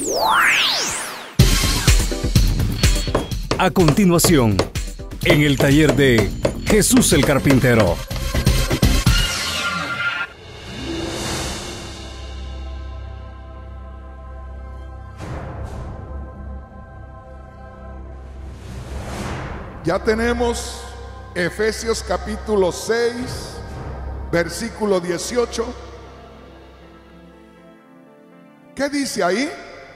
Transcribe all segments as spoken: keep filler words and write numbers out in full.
A continuación, en el taller de Jesús el Carpintero. Ya tenemos Efesios capítulo seis, versículo dieciocho. ¿Qué dice ahí?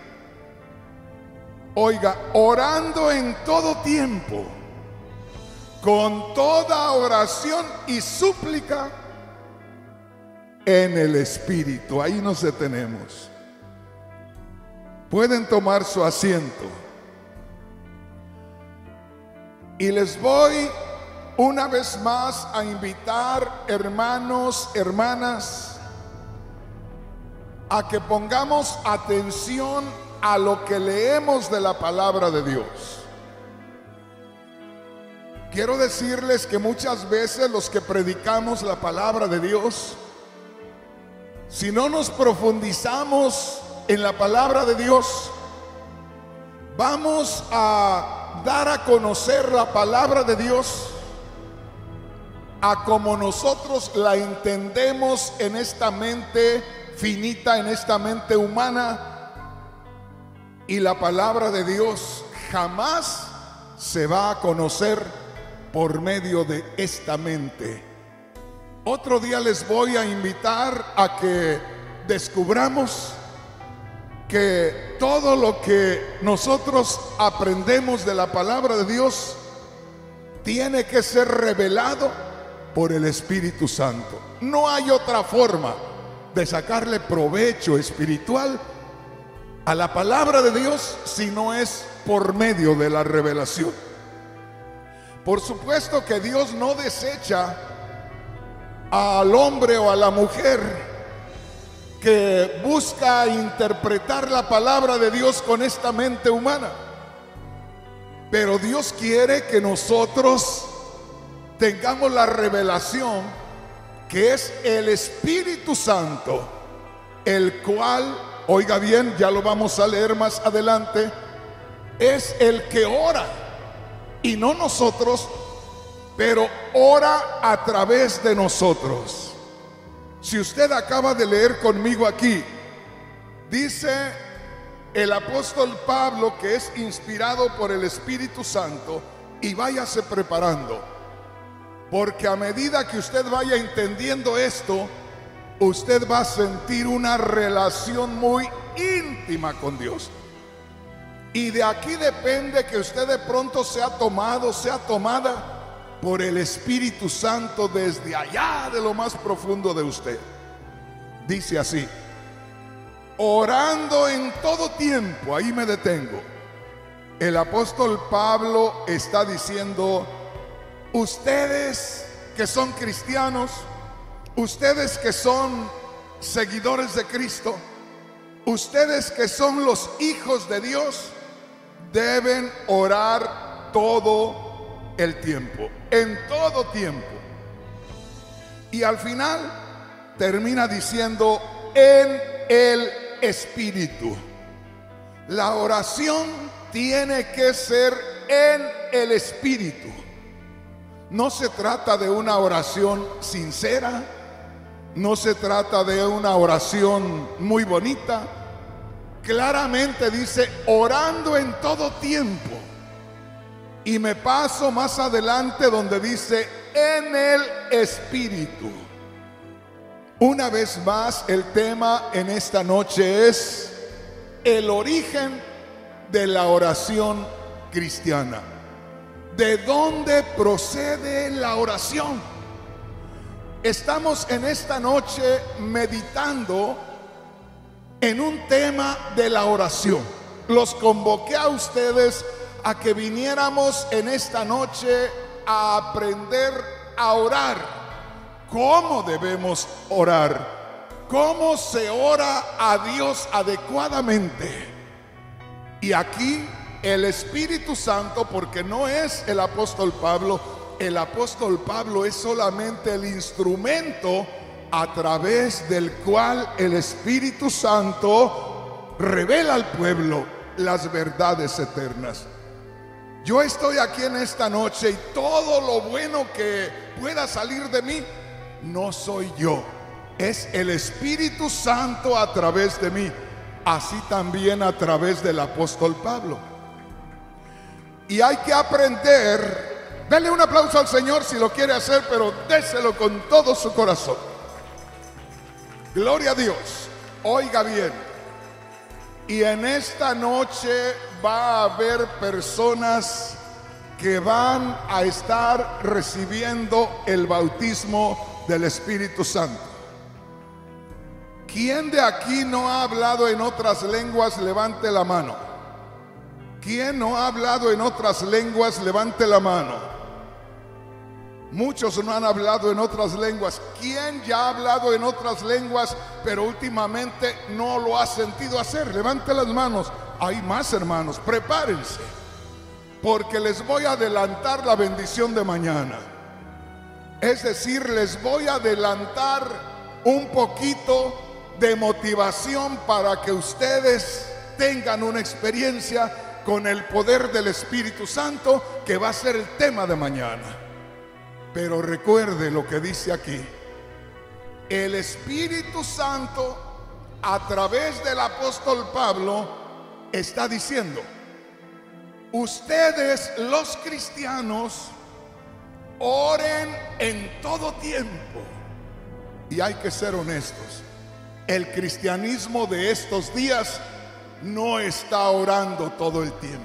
Oiga, orando en todo tiempo, con toda oración y súplica en el Espíritu. Ahí nos detenemos. Pueden tomar su asiento. Y les voy una vez más a invitar, hermanos, hermanas, a que pongamos atención a lo que leemos de la palabra de Dios. Quiero decirles que muchas veces los que predicamos la palabra de Dios, si no nos profundizamos en la palabra de Dios, vamos a dar a conocer la palabra de Dios a como nosotros la entendemos en esta mente finita, en esta mente humana. Y la palabra de Dios jamás se va a conocer por medio de esta mente. Otro día les voy a invitar a que descubramos que todo lo que nosotros aprendemos de la palabra de Dios tiene que ser revelado por el Espíritu Santo. No hay otra forma de sacarle provecho espiritual a la palabra de Dios si no es por medio de la revelación. Por supuesto que Dios no desecha al hombre o a la mujer que busca interpretar la palabra de Dios con esta mente humana, pero Dios quiere que nosotros tengamos la revelación que es el Espíritu Santo, el cual, oiga bien, ya lo vamos a leer más adelante, es el que ora, y no nosotros, pero ora a través de nosotros. Si usted acaba de leer conmigo aquí, dice el apóstol Pablo que es inspirado por el Espíritu Santo, y váyase preparando, porque a medida que usted vaya entendiendo esto, usted va a sentir una relación muy íntima con Dios. Y de aquí depende que usted de pronto sea tomado, sea tomada por el Espíritu Santo desde allá de lo más profundo de usted. Dice así: orando en todo tiempo. Ahí me detengo. El apóstol Pablo está diciendo: ustedes que son cristianos, ustedes que son seguidores de Cristo, ustedes que son los hijos de Dios, deben orar todo el tiempo, en todo tiempo. Y al final termina diciendo: en el Espíritu. La oración tiene que ser en el Espíritu. No se trata de una oración sincera, no se trata de una oración muy bonita. Claramente dice: orando en todo tiempo. Y me paso más adelante donde dice: en el Espíritu. Una vez más, el tema en esta noche es el origen de la oración cristiana. ¿De dónde procede la oración? Estamos en esta noche meditando en un tema de la oración. Los convoqué a ustedes a que viniéramos en esta noche a aprender a orar. ¿Cómo debemos orar? ¿Cómo se ora a Dios adecuadamente? Y aquí el Espíritu Santo, porque no es el apóstol Pablo, el apóstol Pablo es solamente el instrumento a través del cual el Espíritu Santo revela al pueblo las verdades eternas. Yo estoy aquí en esta noche y todo lo bueno que pueda salir de mí no soy yo, es el Espíritu Santo a través de mí, así también a través del apóstol Pablo. Y hay que aprender. Dele un aplauso al Señor si lo quiere hacer, pero déselo con todo su corazón. Gloria a Dios. Oiga bien, y en esta noche va a haber personas que van a estar recibiendo el bautismo del Espíritu Santo. ¿Quién de aquí no ha hablado en otras lenguas? Levante la mano. ¿Quién no ha hablado en otras lenguas? Levante la mano. Muchos no han hablado en otras lenguas. ¿Quién ya ha hablado en otras lenguas, pero últimamente no lo ha sentido hacer? Levante las manos. Hay más hermanos, prepárense, porque les voy a adelantar la bendición de mañana. Es decir, les voy a adelantar un poquito de motivación para que ustedes tengan una experiencia con el poder del Espíritu Santo, que va a ser el tema de mañana. Pero recuerde lo que dice aquí. El Espíritu Santo, a través del apóstol Pablo, está diciendo: ustedes los cristianos oren en todo tiempo. Y hay que ser honestos, el cristianismo de estos días no está orando todo el tiempo.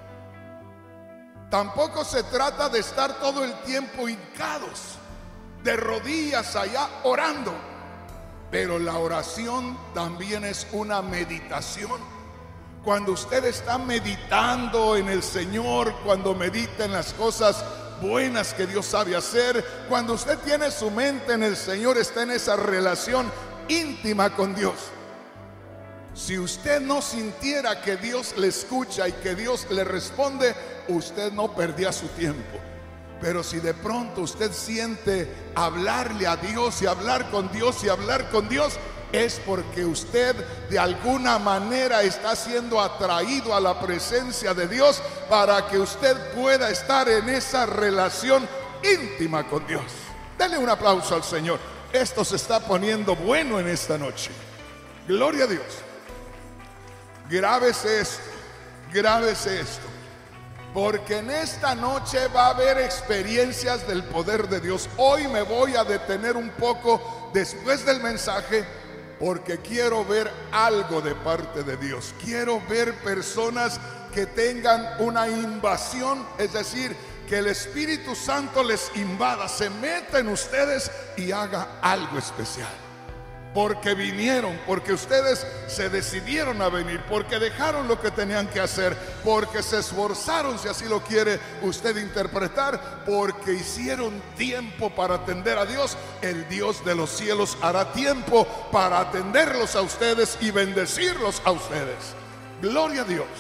Tampoco se trata de estar todo el tiempo hincados de rodillas allá orando, pero la oración también es una meditación. Cuando usted está meditando en el Señor, cuando medita en las cosas buenas que Dios sabe hacer, cuando usted tiene su mente en el Señor, está en esa relación íntima con Dios. Si usted no sintiera que Dios le escucha y que Dios le responde, usted no perdía su tiempo. Pero si de pronto usted siente hablarle a Dios y hablar con Dios y hablar con Dios, es porque usted de alguna manera está siendo atraído a la presencia de Dios, para que usted pueda estar en esa relación íntima con Dios. Dele un aplauso al Señor. Esto se está poniendo bueno en esta noche. Gloria a Dios. Grábese esto, grábese esto, porque en esta noche va a haber experiencias del poder de Dios. Hoy me voy a detener un poco después del mensaje, porque quiero ver algo de parte de Dios. Quiero ver personas que tengan una invasión, es decir, que el Espíritu Santo les invada, se meta en ustedes y haga algo especial. Porque vinieron, porque ustedes se decidieron a venir, porque dejaron lo que tenían que hacer, porque se esforzaron, si así lo quiere usted interpretar, porque hicieron tiempo para atender a Dios. El Dios de los cielos hará tiempo para atenderlos a ustedes y bendecirlos a ustedes. Gloria a Dios.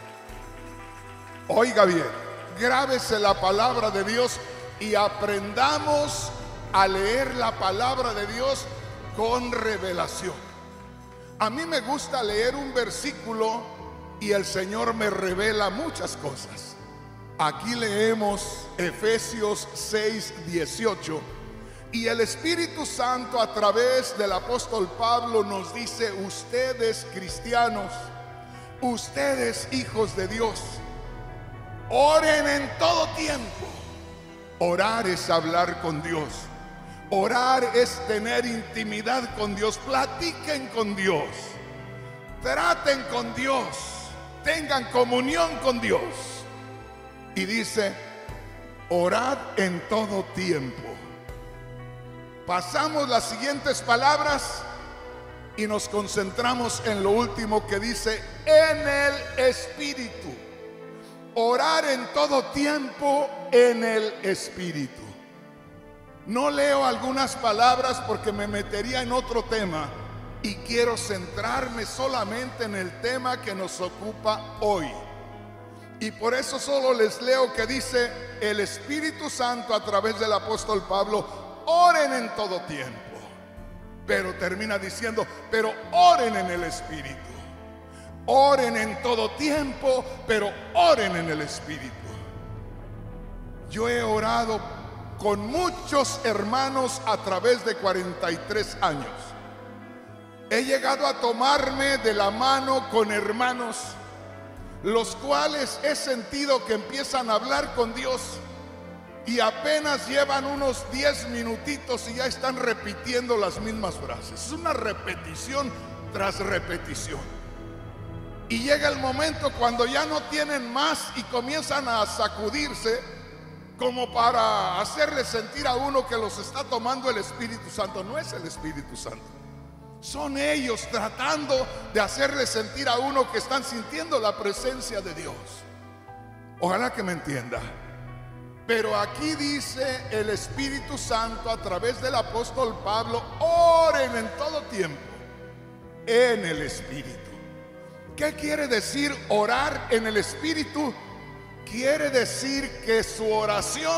Oiga bien, grábese la palabra de Dios y aprendamos a leer la palabra de Dios con revelación. A mí me gusta leer un versículo y el Señor me revela muchas cosas. Aquí leemos Efesios seis dieciocho, y el Espíritu Santo a través del apóstol Pablo nos dice: ustedes cristianos, ustedes hijos de Dios, oren en todo tiempo. Orar es hablar con Dios. Orar es tener intimidad con Dios. Platiquen con Dios, traten con Dios, tengan comunión con Dios. Y dice: orad en todo tiempo. Pasamos las siguientes palabras y nos concentramos en lo último que dice: en el Espíritu. Orar en todo tiempo en el Espíritu. No leo algunas palabras porque me metería en otro tema, y quiero centrarme solamente en el tema que nos ocupa hoy. Y por eso solo les leo que dice el Espíritu Santo a través del apóstol Pablo: oren en todo tiempo. Pero termina diciendo: pero oren en el Espíritu. Oren en todo tiempo, pero oren en el Espíritu. Yo he orado con muchos hermanos a través de cuarenta y tres años. He llegado a tomarme de la mano con hermanos, los cuales he sentido que empiezan a hablar con Dios y apenas llevan unos diez minutitos y ya están repitiendo las mismas frases. Es una repetición tras repetición. Y llega el momento cuando ya no tienen más y comienzan a sacudirse, como para hacerle sentir a uno que los está tomando el Espíritu Santo. No es el Espíritu Santo, son ellos tratando de hacerle sentir a uno que están sintiendo la presencia de Dios. Ojalá que me entienda. Pero aquí dice el Espíritu Santo a través del apóstol Pablo: oren en todo tiempo en el Espíritu. ¿Qué quiere decir orar en el Espíritu? Quiere decir que su oración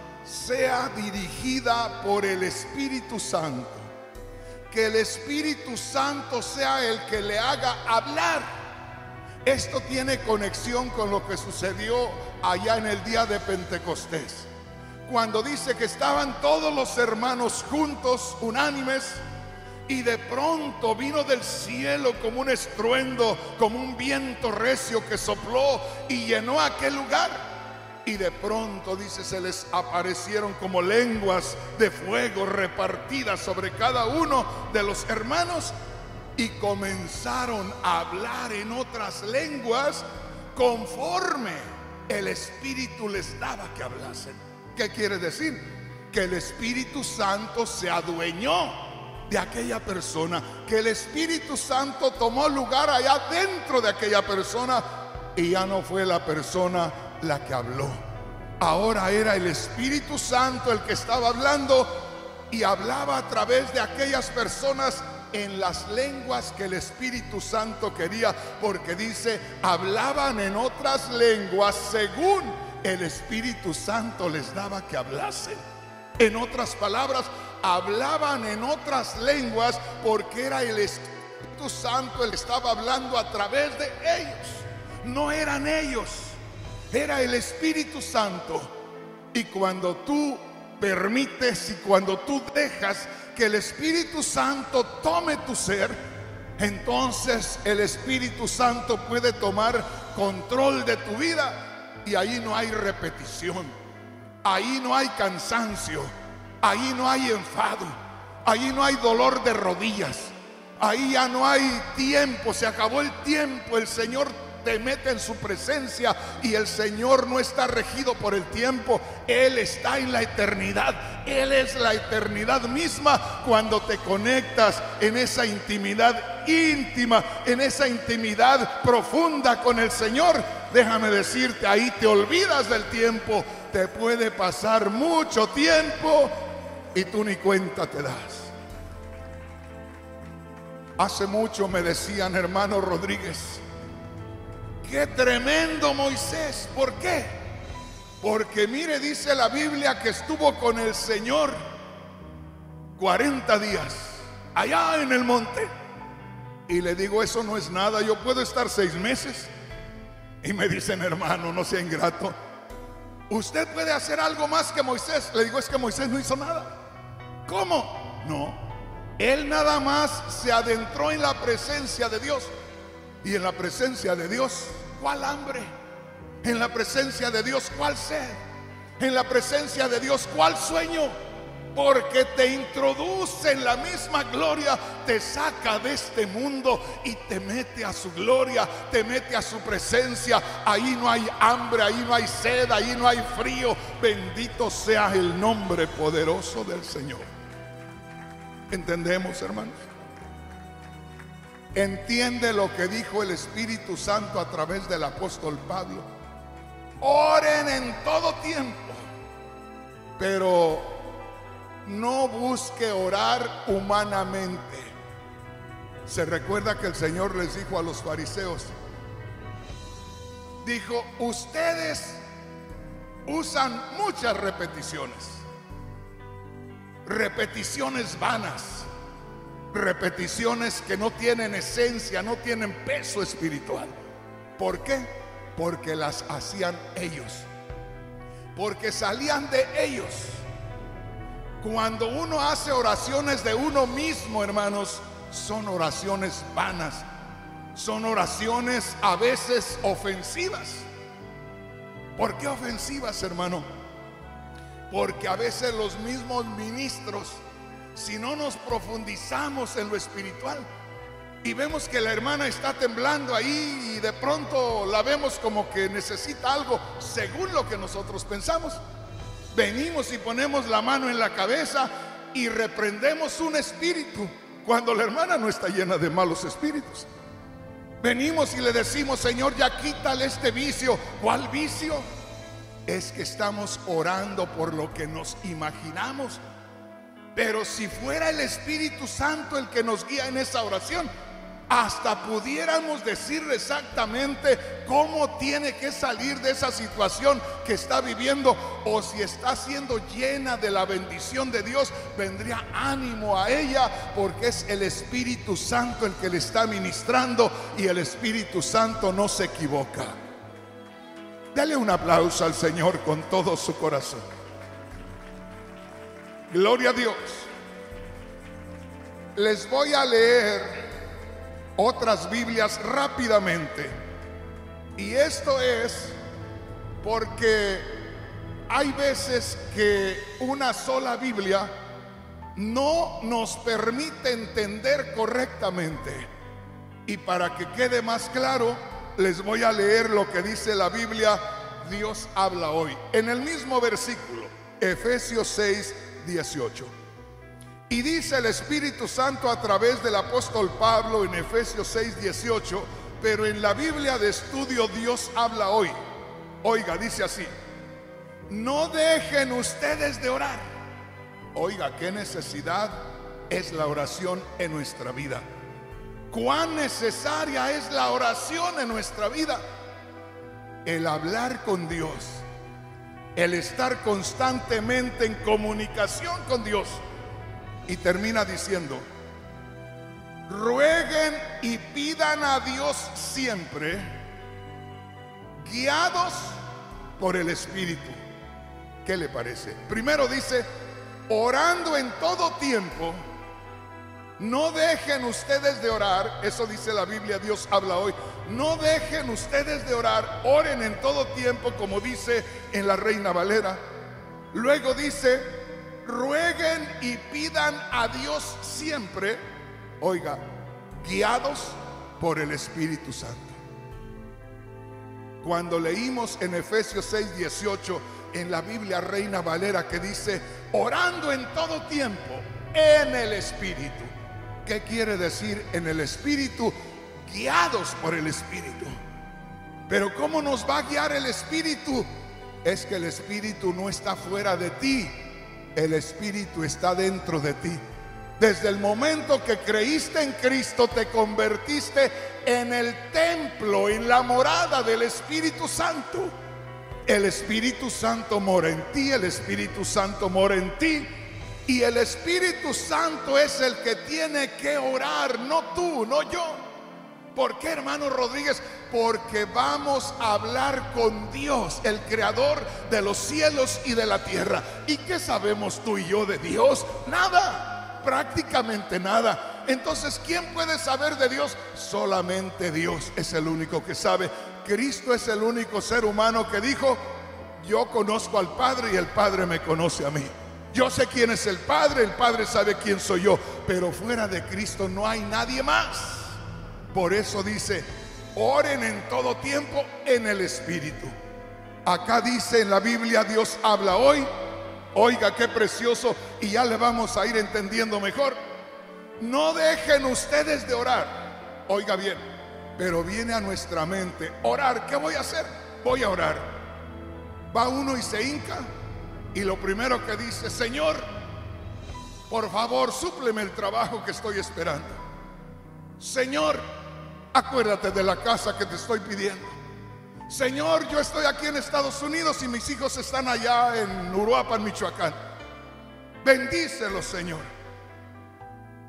sea dirigida por el Espíritu Santo, que el Espíritu Santo sea el que le haga hablar. Esto tiene conexión con lo que sucedió allá en el día de Pentecostés, cuando dice que estaban todos los hermanos juntos, unánimes, y de pronto vino del cielo como un estruendo, como un viento recio que sopló y llenó aquel lugar. Y de pronto, dice, se les aparecieron como lenguas de fuego repartidas sobre cada uno de los hermanos, y comenzaron a hablar en otras lenguas conforme el Espíritu les daba que hablasen. ¿Qué quiere decir? Que el Espíritu Santo se adueñó de aquella persona, que el Espíritu Santo tomó lugar allá dentro de aquella persona, y ya no fue la persona la que habló. Ahora era el Espíritu Santo el que estaba hablando, y hablaba a través de aquellas personas en las lenguas que el Espíritu Santo quería, porque dice, hablaban en otras lenguas según el Espíritu Santo les daba que hablasen. En otras palabras, hablaban en otras lenguas porque era el Espíritu Santo el que estaba hablando a través de ellos. No eran ellos, era el Espíritu Santo. Y cuando tú permites y cuando tú dejas que el Espíritu Santo tome tu ser, entonces el Espíritu Santo puede tomar control de tu vida, y ahí no hay repetición, ahí no hay cansancio, ahí no hay enfado, ahí no hay dolor de rodillas, ahí ya no hay tiempo, se acabó el tiempo. El Señor te mete en su presencia y el Señor no está regido por el tiempo, Él está en la eternidad. Él es la eternidad misma cuando te conectas en esa intimidad íntima, en esa intimidad profunda con el Señor. Déjame decirte, ahí te olvidas del tiempo. Te puede pasar mucho tiempo y tú ni cuenta te das. Hace mucho me decían, hermano Rodríguez, qué tremendo Moisés. ¿Por qué? Porque mire, dice la Biblia que estuvo con el Señor cuarenta días allá en el monte. Y le digo, eso no es nada, yo puedo estar seis meses. Y me dicen, hermano, no sea ingrato, usted puede hacer algo más que Moisés. Le digo, es que Moisés no hizo nada. ¿Cómo? No, él nada más se adentró en la presencia de Dios. Y en la presencia de Dios, ¿cuál hambre? En la presencia de Dios, ¿cuál sed? En la presencia de Dios, ¿cuál sueño? Porque te introduce en la misma gloria, te saca de este mundo y te mete a su gloria, te mete a su presencia. Ahí no hay hambre, ahí no hay sed, ahí no hay frío. Bendito sea el nombre poderoso del Señor. ¿Entendemos, hermanos? Entiende lo que dijo el Espíritu Santo a través del apóstol Pablo. Oren en todo tiempo, pero no busque orar humanamente. Se recuerda que el Señor les dijo a los fariseos, dijo, ustedes usan muchas repeticiones, repeticiones vanas. repeticiones que no tienen esencia, no tienen peso espiritual. ¿Por qué? Porque las hacían ellos, porque salían de ellos. Cuando uno hace oraciones de uno mismo, hermanos, son oraciones vanas, son oraciones a veces ofensivas. ¿Por qué ofensivas, hermano? Porque a veces los mismos ministros, si no nos profundizamos en lo espiritual y vemos que la hermana está temblando ahí y de pronto la vemos como que necesita algo según lo que nosotros pensamos, venimos y ponemos la mano en la cabeza y reprendemos un espíritu cuando la hermana no está llena de malos espíritus. Venimos y le decimos: Señor, ya quítale este vicio. ¿Cuál vicio? Es que estamos orando por lo que nos imaginamos. Pero si fuera el Espíritu Santo el que nos guía en esa oración, hasta pudiéramos decirle exactamente cómo tiene que salir de esa situación que está viviendo, o si está siendo llena de la bendición de Dios, vendría ánimo a ella, porque es el Espíritu Santo el que le está ministrando, y el Espíritu Santo no se equivoca. Dale un aplauso al Señor con todo su corazón. Gloria a Dios. Les voy a leer otras Biblias rápidamente, y esto es porque hay veces que una sola Biblia no nos permite entender correctamente, y para que quede más claro les voy a leer lo que dice la Biblia. Dios habla hoy en el mismo versículo, Efesios seis dieciocho. Y dice el Espíritu Santo a través del apóstol Pablo en Efesios seis dieciocho, pero en la Biblia de estudio Dios habla hoy. Oiga, dice así: no dejen ustedes de orar. Oiga, qué necesidad es la oración en nuestra vida. Cuán necesaria es la oración en nuestra vida. El hablar con Dios, el estar constantemente en comunicación con Dios. Y termina diciendo: rueguen y pidan a Dios siempre, guiados por el Espíritu. ¿Qué le parece? Primero dice: orando en todo tiempo. No dejen ustedes de orar. Eso dice la Biblia, Dios habla hoy. No dejen ustedes de orar, oren en todo tiempo, como dice en la Reina Valera. Luego dice: rueguen y pidan a Dios siempre, oiga, guiados por el Espíritu Santo. Cuando leímos en Efesios seis dieciocho en la Biblia Reina Valera, que dice orando en todo tiempo en el Espíritu, ¿qué quiere decir en el Espíritu? Guiados por el Espíritu. Pero ¿cómo nos va a guiar el Espíritu? Es que el Espíritu no está fuera de ti, el Espíritu está dentro de ti. Desde el momento que creíste en Cristo, te convertiste en el templo, en la morada del Espíritu Santo. El Espíritu Santo mora en ti, el Espíritu Santo mora en ti, y el Espíritu Santo es el que tiene que orar, no tú, no yo. ¿Por qué, hermano Rodríguez? Porque vamos a hablar con Dios, el creador de los cielos y de la tierra. ¿Y qué sabemos tú y yo de Dios? Nada, prácticamente nada. Entonces, ¿quién puede saber de Dios? Solamente Dios es el único que sabe. Cristo es el único ser humano que dijo: yo conozco al Padre y el Padre me conoce a mí. Yo sé quién es el Padre, el Padre sabe quién soy yo, pero fuera de Cristo no hay nadie más. Por eso dice: oren en todo tiempo en el Espíritu. Acá dice en la Biblia, Dios habla hoy. Oiga, qué precioso, y ya le vamos a ir entendiendo mejor. No dejen ustedes de orar. Oiga bien, pero viene a nuestra mente: orar, ¿qué voy a hacer? Voy a orar. Va uno y se hinca, y lo primero que dice: Señor, por favor, súpleme el trabajo que estoy esperando. Señor, acuérdate de la casa que te estoy pidiendo. Señor, yo estoy aquí en Estados Unidos y mis hijos están allá en Uruapan, Michoacán. Bendícelos, Señor.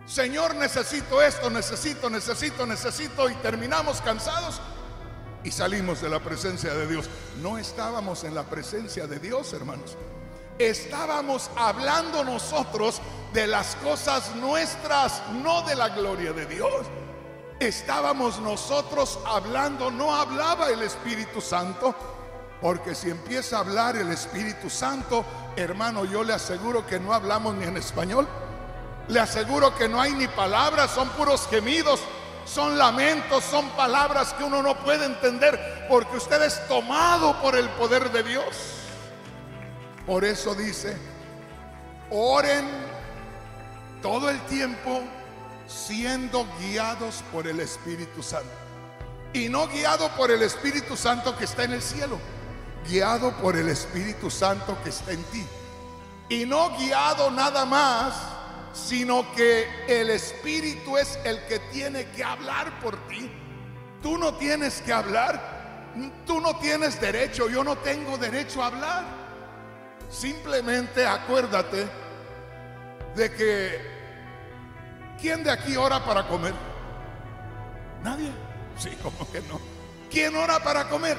Señor, necesito esto, necesito, necesito, necesito, y terminamos cansados y salimos de la presencia de Dios. No estábamos en la presencia de Dios, hermanos. Estábamos hablando nosotros de las cosas nuestras, no de la gloria de Dios. Estábamos nosotros hablando, no hablaba el Espíritu Santo, porque si empieza a hablar el Espíritu Santo, hermano, yo le aseguro que no hablamos ni en español. Le aseguro que no hay ni palabras, son puros gemidos, son lamentos, son palabras que uno no puede entender, porque usted es tomado por el poder de Dios. Por eso dice, oren todo el tiempo siendo guiados por el Espíritu Santo. Y no guiado por el Espíritu Santo que está en el cielo, guiado por el Espíritu Santo que está en ti. Y no guiado nada más, sino que el Espíritu es el que tiene que hablar por ti. Tú no tienes que hablar, tú no tienes derecho, yo no tengo derecho a hablar. Simplemente acuérdate de que ¿quién de aquí ora para comer? Nadie. Sí, como que no. ¿Quién ora para comer?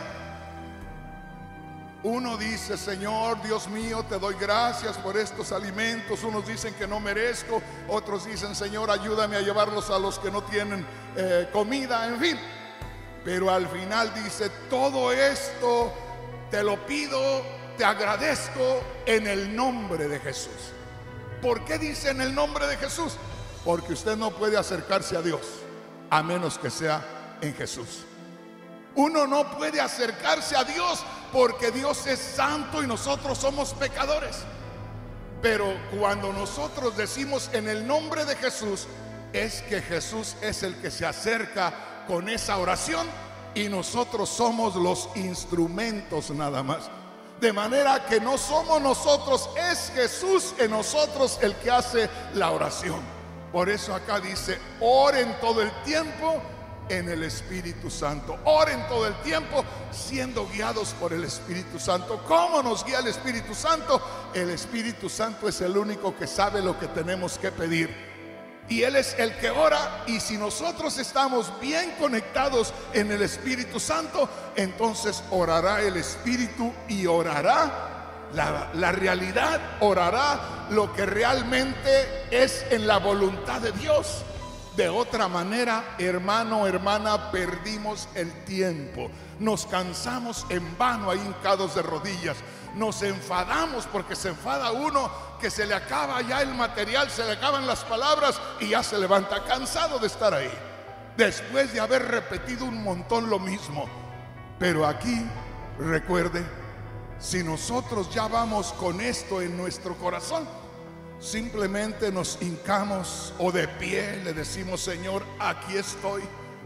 Uno dice, Señor, Dios mío, te doy gracias por estos alimentos. Unos dicen que no merezco, otros dicen, Señor, ayúdame a llevarlos a los que no tienen eh, comida, en fin. Pero al final dice, todo esto te lo pido, te agradezco en el nombre de Jesús. ¿Por qué dice en el nombre de Jesús? Porque usted no puede acercarse a Dios a menos que sea en Jesús. Uno no puede acercarse a Dios porque Dios es santo y nosotros somos pecadores. Pero cuando nosotros decimos en el nombre de Jesús, es que Jesús es el que se acerca con esa oración y nosotros somos los instrumentos nada más. De manera que no somos nosotros, es Jesús en nosotros el que hace la oración. Por eso acá dice, oren todo el tiempo en el Espíritu Santo. Oren todo el tiempo siendo guiados por el Espíritu Santo. ¿Cómo nos guía el Espíritu Santo? El Espíritu Santo es el único que sabe lo que tenemos que pedir, y Él es el que ora. Y si nosotros estamos bien conectados en el Espíritu Santo, entonces orará el Espíritu y orará la, la realidad, orará lo que realmente es en la voluntad de Dios. De otra manera, hermano, hermana, perdimos el tiempo. Nos cansamos en vano ahí hincados de rodillas. Nos enfadamos porque se enfada uno que se le acaba ya el material, se le acaban las palabras y ya se levanta cansado de estar ahí, después de haber repetido un montón lo mismo. Pero aquí, recuerde, si nosotros ya vamos con esto en nuestro corazón, simplemente nos hincamos o de pie le decimos, Señor, aquí estoy.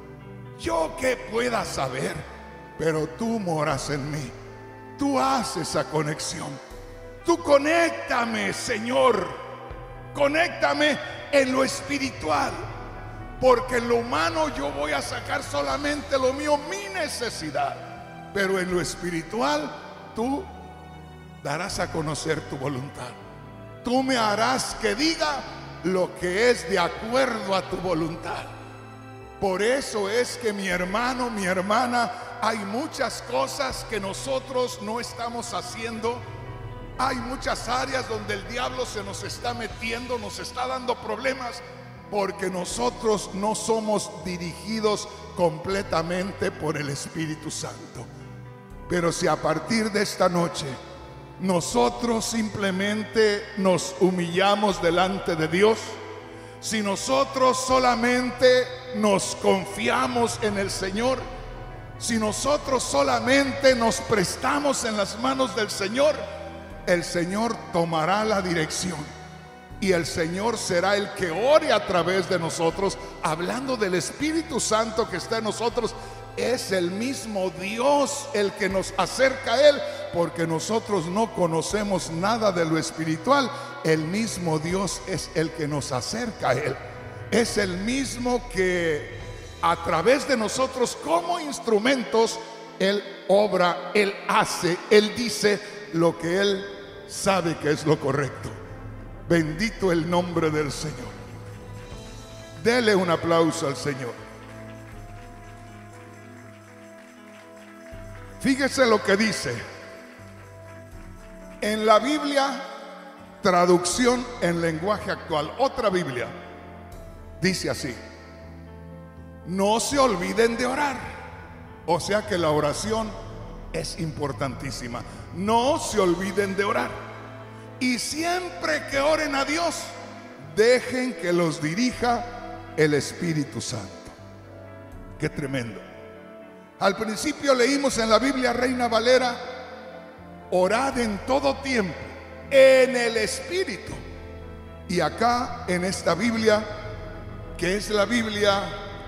Yo que pueda saber, pero tú moras en mí. Tú haces esa conexión. Tú conéctame, Señor. Conéctame en lo espiritual, porque en lo humano yo voy a sacar solamente lo mío, mi necesidad. Pero en lo espiritual tú darás a conocer tu voluntad. Tú me harás que diga lo que es de acuerdo a tu voluntad. Por eso es que mi hermano, mi hermana, hay muchas cosas que nosotros no estamos haciendo. Hay muchas áreas donde el diablo se nos está metiendo, nos está dando problemas, porque nosotros no somos dirigidos completamente por el Espíritu Santo. Pero si a partir de esta noche nosotros simplemente nos humillamos delante de Dios, si nosotros solamente nos confiamos en el Señor, si nosotros solamente nos prestamos en las manos del Señor, el Señor tomará la dirección y el Señor será el que ore a través de nosotros. Hablando del Espíritu Santo que está en nosotros, es el mismo Dios el que nos acerca a Él, porque nosotros no conocemos nada de lo espiritual. El mismo Dios es el que nos acerca a Él. Es el mismo que a través de nosotros como instrumentos Él obra, Él hace, Él dice lo que Él sabe que es lo correcto. Bendito el nombre del Señor. Dele un aplauso al Señor. Fíjese lo que dice en la Biblia, traducción en lenguaje actual. Otra Biblia dice así: no se olviden de orar. O sea que la oración es importantísima. No se olviden de orar. Y siempre que oren a Dios, dejen que los dirija el Espíritu Santo. Qué tremendo. Al principio leímos en la Biblia Reina Valera: orad en todo tiempo en el Espíritu. Y acá en esta Biblia, que es la Biblia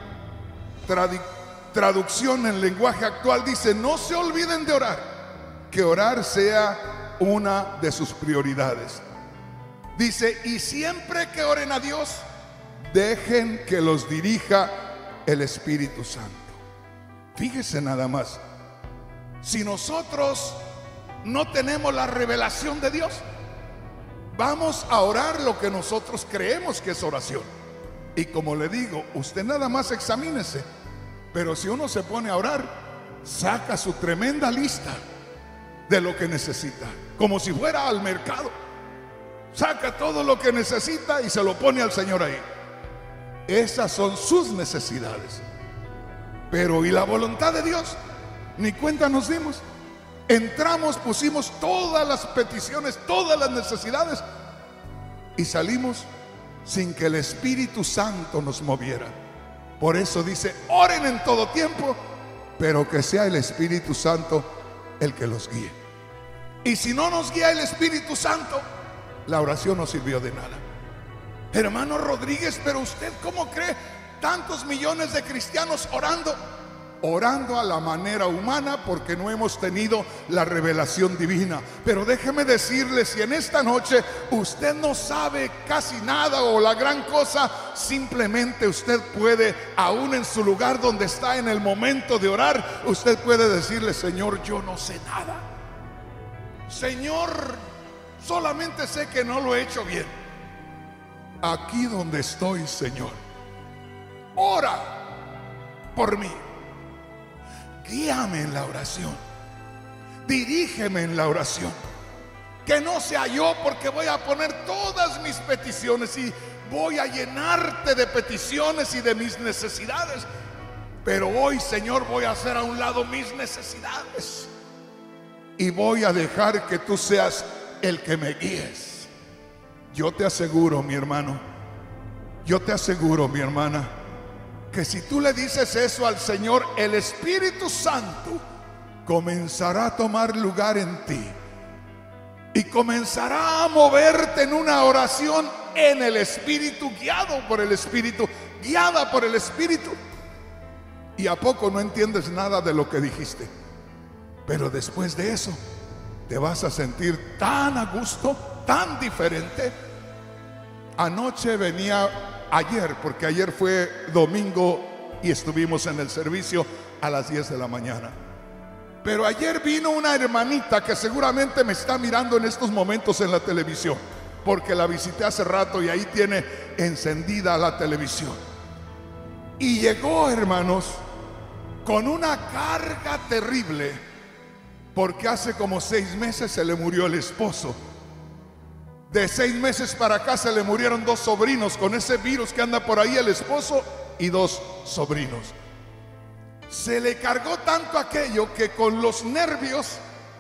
trad- traducción en lenguaje actual, dice: no se olviden de orar, que orar sea una de sus prioridades. Dice: y siempre que oren a Dios, dejen que los dirija el Espíritu Santo. Fíjese nada más, si nosotros no tenemos la revelación de Dios, vamos a orar lo que nosotros creemos que es oración. Y como le digo, usted nada más examínese. Pero si uno se pone a orar, saca su tremenda lista de lo que necesita, como si fuera al mercado. Saca todo lo que necesita y se lo pone al Señor ahí. Esas son sus necesidades. Pero ¿y la voluntad de Dios? Ni cuenta nos dimos. Entramos, pusimos todas las peticiones, todas las necesidades, y salimos sin que el Espíritu Santo nos moviera. Por eso dice: oren en todo tiempo, pero que sea el Espíritu Santo el que los guíe. Y si no nos guía el Espíritu Santo, la oración no sirvió de nada. Hermano Rodríguez, pero usted ¿cómo cree tantos millones de cristianos orando? Orando a la manera humana, porque no hemos tenido la revelación divina. Pero déjeme decirle, si en esta noche usted no sabe casi nada o la gran cosa, simplemente usted puede, aún en su lugar donde está en el momento de orar, usted puede decirle: Señor, yo no sé nada. Señor, solamente sé que no lo he hecho bien. Aquí donde estoy, Señor, ora por mí. Guíame en la oración, dirígeme en la oración. Que no sea yo, porque voy a poner todas mis peticiones y voy a llenarte de peticiones y de mis necesidades. Pero hoy, Señor, voy a hacer a un lado mis necesidades y voy a dejar que tú seas el que me guíes. Yo te aseguro, mi hermano, yo te aseguro, mi hermana, que si tú le dices eso al Señor, el Espíritu Santo comenzará a tomar lugar en ti y comenzará a moverte en una oración en el Espíritu, guiado por el Espíritu, guiada por el Espíritu. Y a poco no entiendes nada de lo que dijiste, pero después de eso te vas a sentir tan a gusto, tan diferente. Anoche venía, ayer, porque ayer fue domingo y estuvimos en el servicio a las diez de la mañana. Pero ayer vino una hermanita que seguramente me está mirando en estos momentos en la televisión, porque la visité hace rato y ahí tiene encendida la televisión. Y llegó, hermanos, con una carga terrible, porque hace como seis meses se le murió el esposo. De seis meses para acá se le murieron dos sobrinos con ese virus que anda por ahí, el esposo y dos sobrinos. Se le cargó tanto aquello que con los nervios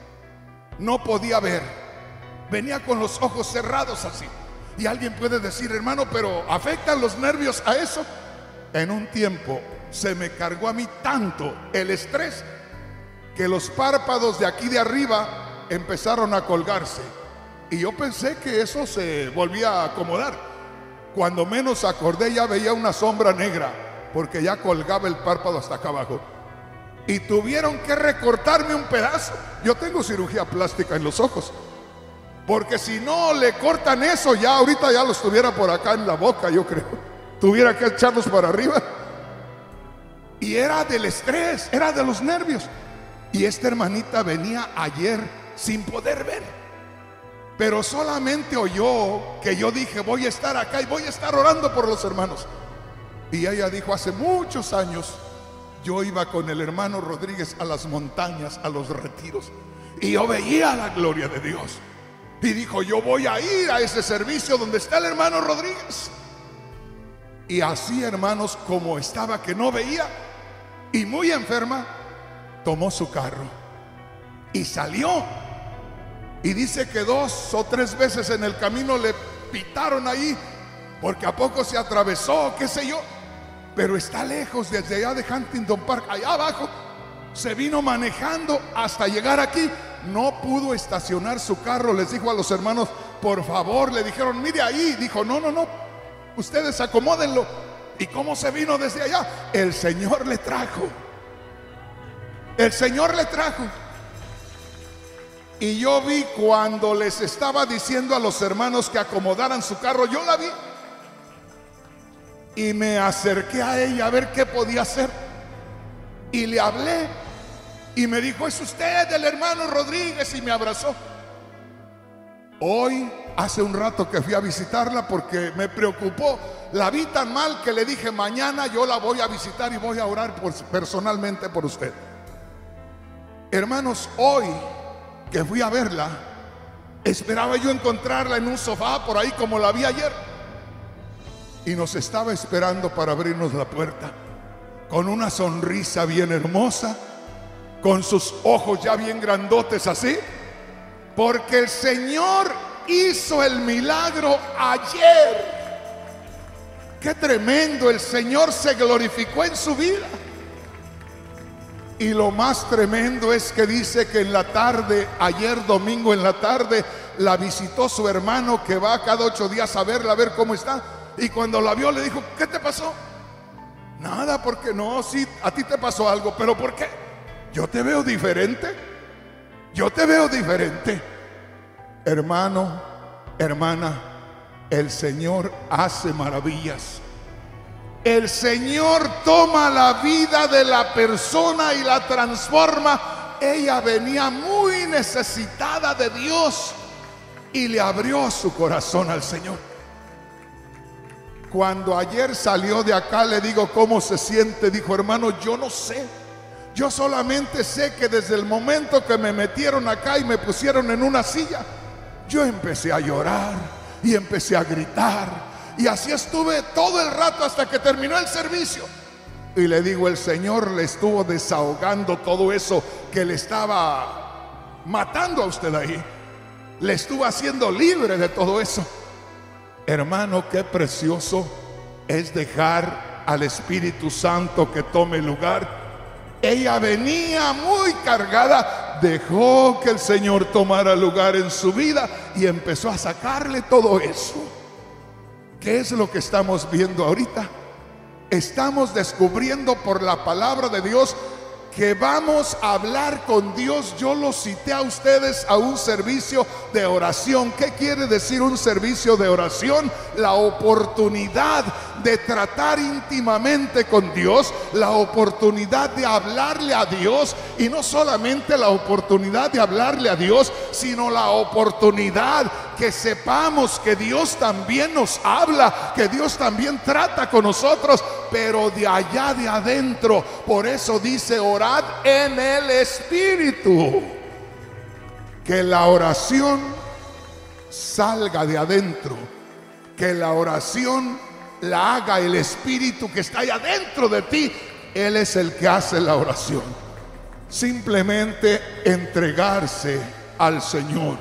no podía ver. Venía con los ojos cerrados así. Y alguien puede decir: hermano, pero ¿afectan los nervios a eso? En un tiempo se me cargó a mí tanto el estrés que los párpados de aquí de arriba empezaron a colgarse. Y yo pensé que eso se volvía a acomodar. Cuando menos acordé, ya veía una sombra negra, porque ya colgaba el párpado hasta acá abajo. Y tuvieron que recortarme un pedazo. Yo tengo cirugía plástica en los ojos, porque si no le cortan eso, ya ahorita ya los tuviera por acá en la boca, yo creo. Tuviera que echarlos para arriba. Y era del estrés, era de los nervios. Y esta hermanita venía ayer sin poder ver, pero solamente oyó que yo dije: voy a estar acá y voy a estar orando por los hermanos. Y ella dijo: hace muchos años yo iba con el hermano Rodríguez a las montañas, a los retiros, y yo veía la gloria de Dios. Y dijo: yo voy a ir a ese servicio donde está el hermano Rodríguez. Y así, hermanos, como estaba que no veía y muy enferma, tomó su carro y salió. Y dice que dos o tres veces en el camino le pitaron ahí, porque a poco se atravesó, qué sé yo. Pero está lejos, desde allá de Huntington Park, allá abajo. Se vino manejando hasta llegar aquí. No pudo estacionar su carro. Les dijo a los hermanos: por favor, le dijeron: mire ahí. Dijo: no, no, no, ustedes acomódenlo. ¿Y cómo se vino desde allá? El Señor le trajo. El Señor le trajo. Y yo vi cuando les estaba diciendo a los hermanos que acomodaran su carro, yo la vi. Y me acerqué a ella a ver qué podía hacer. Y le hablé. Y me dijo: es usted el hermano Rodríguez. Y me abrazó. Hoy, hace un rato que fui a visitarla porque me preocupó. La vi tan mal que le dije: mañana yo la voy a visitar y voy a orar por, personalmente por usted. Hermanos, hoy que fui a verla, esperaba yo encontrarla en un sofá por ahí como la vi ayer. Y nos estaba esperando para abrirnos la puerta, con una sonrisa bien hermosa, con sus ojos ya bien grandotes así, porque el Señor hizo el milagro ayer. Qué tremendo, el Señor se glorificó en su vida. Y lo más tremendo es que dice que en la tarde, ayer domingo en la tarde, la visitó su hermano, que va cada ocho días a verla, a ver cómo está. Y cuando la vio le dijo: ¿qué te pasó? Nada, porque no, sí, a ti te pasó algo, pero ¿por qué? Yo te veo diferente. Yo te veo diferente. Hermano, hermana, el Señor hace maravillas. El Señor toma la vida de la persona y la transforma. Ella venía muy necesitada de Dios y le abrió su corazón al Señor. Cuando ayer salió de acá, le digo: ¿cómo se siente? Dijo: hermano, yo no sé. Yo solamente sé que desde el momento que me metieron acá y me pusieron en una silla, yo empecé a llorar y empecé a gritar. Y así estuve todo el rato hasta que terminó el servicio. Y le digo: el Señor le estuvo desahogando todo eso que le estaba matando a usted ahí. Le estuvo haciendo libre de todo eso. Hermano, qué precioso es dejar al Espíritu Santo que tome lugar. Ella venía muy cargada, dejó que el Señor tomara lugar en su vida y empezó a sacarle todo eso. ¿Qué es lo que estamos viendo ahorita? Estamos descubriendo por la palabra de Dios que vamos a hablar con Dios. Yo los cité a ustedes a un servicio de oración. ¿Qué quiere decir un servicio de oración? La oportunidad de tratar íntimamente con Dios, la oportunidad de hablarle a Dios, y no solamente la oportunidad de hablarle a Dios, sino la oportunidad que sepamos que Dios también nos habla, que Dios también trata con nosotros, pero de allá de adentro. Por eso dice: orad en el Espíritu. Que la oración salga de adentro, que la oración la haga el Espíritu que está allá dentro de ti. Él es el que hace la oración. Simplemente entregarse al Señor,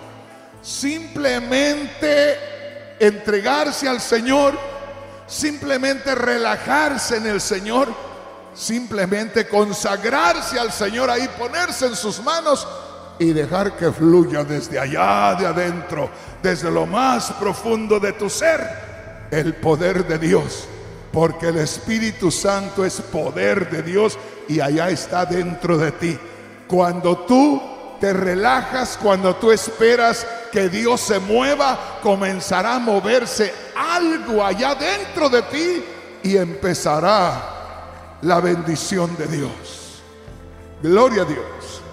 simplemente entregarse al Señor, simplemente relajarse en el Señor, simplemente consagrarse al Señor, ahí ponerse en sus manos y dejar que fluya desde allá de adentro, desde lo más profundo de tu ser, el poder de Dios. Porque el Espíritu Santo es poder de Dios y allá está dentro de ti. Cuando tú te relajas, cuando tú esperas que Dios se mueva, comenzará a moverse algo allá dentro de ti y empezará la bendición de Dios. Gloria a Dios.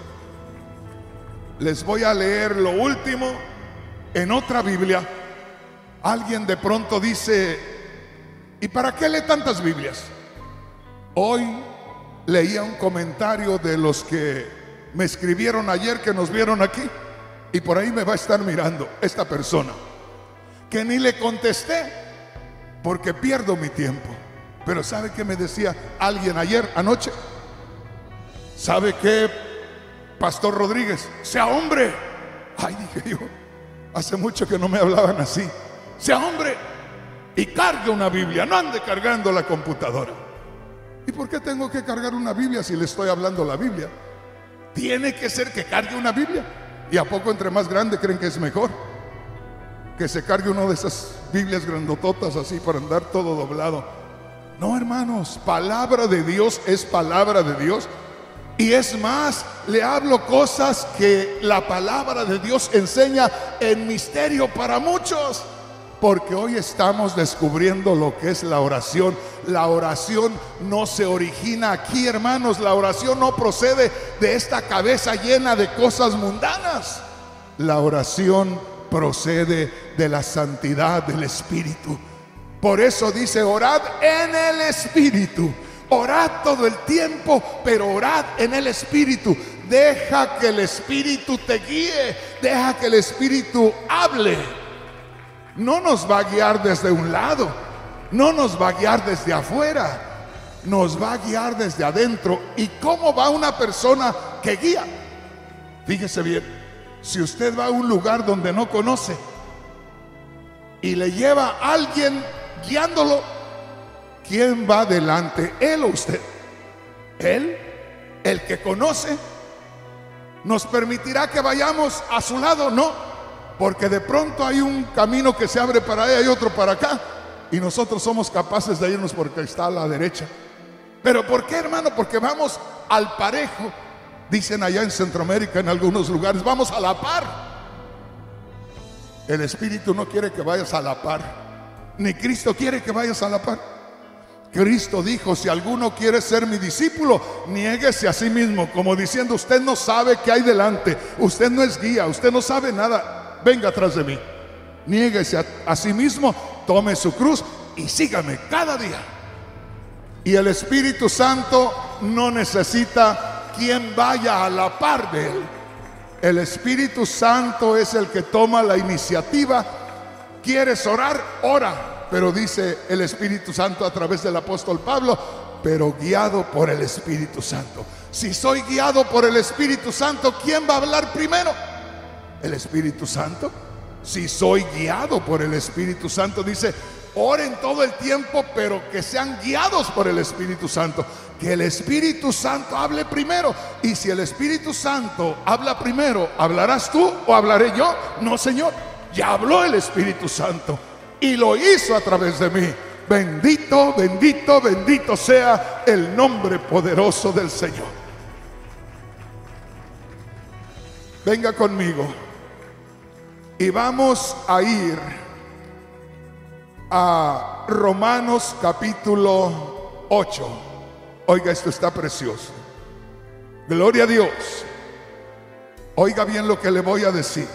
Les voy a leer lo último en otra Biblia. Alguien de pronto dice: ¿Y para qué lee tantas Biblias? Hoy leía un comentario de los que me escribieron ayer, que nos vieron aquí, y por ahí me va a estar mirando esta persona, que ni le contesté porque pierdo mi tiempo. Pero ¿sabe qué me decía alguien ayer, anoche? ¿Sabe qué, Pastor Rodríguez? Sea hombre. Ay, dije yo, hace mucho que no me hablaban así. Sea hombre y cargue una Biblia, no ande cargando la computadora. ¿Y por qué tengo que cargar una Biblia si le estoy hablando la Biblia? Tiene que ser que cargue una Biblia. ¿Y a poco entre más grande creen que es mejor? Que se cargue una de esas Biblias grandototas así para andar todo doblado. No, hermanos, palabra de Dios es palabra de Dios. Y es más, le hablo cosas que la palabra de Dios enseña en misterio para muchos. Porque hoy estamos descubriendo lo que es la oración. La oración no se origina aquí, hermanos. La oración no procede de esta cabeza llena de cosas mundanas. La oración procede de la santidad del Espíritu. Por eso dice: orad en el Espíritu. Orad todo el tiempo, pero orad en el Espíritu. Deja que el Espíritu te guíe. Deja que el Espíritu hable. No nos va a guiar desde un lado, no nos va a guiar desde afuera, nos va a guiar desde adentro. ¿Y cómo va una persona que guía? Fíjese bien, si usted va a un lugar donde no conoce y le lleva a alguien guiándolo, ¿quién va adelante? ¿Él o usted? Él, el que conoce. ¿Nos permitirá que vayamos a su lado? No. Porque de pronto hay un camino que se abre para allá y otro para acá, y nosotros somos capaces de irnos porque está a la derecha. ¿Pero por qué, hermano? Porque vamos al parejo. Dicen allá en Centroamérica, en algunos lugares, vamos a la par. El Espíritu no quiere que vayas a la par, ni Cristo quiere que vayas a la par. Cristo dijo: si alguno quiere ser mi discípulo, niéguese a sí mismo, como diciendo: usted no sabe qué hay delante, usted no es guía, usted no sabe nada, venga atrás de mí. Niéguese a, a sí mismo, tome su cruz y sígame cada día. Y el Espíritu Santo no necesita quien vaya a la par de él. El Espíritu Santo es el que toma la iniciativa. ¿Quieres orar? Ora. Pero dice el Espíritu Santo a través del apóstol Pablo: pero guiado por el Espíritu Santo. Si soy guiado por el Espíritu Santo, ¿quién va a hablar primero? ¿El Espíritu Santo? Si soy guiado por el Espíritu Santo, dice: oren todo el tiempo, pero que sean guiados por el Espíritu Santo. Que el Espíritu Santo hable primero. Y si el Espíritu Santo habla primero, ¿hablarás tú o hablaré yo? No, Señor, ya habló el Espíritu Santo y lo hizo a través de mí. Bendito, bendito, bendito sea el nombre poderoso del Señor. Venga conmigo y vamos a ir a Romanos capítulo ocho. Oiga, esto está precioso. Gloria a Dios. Oiga bien lo que le voy a decir.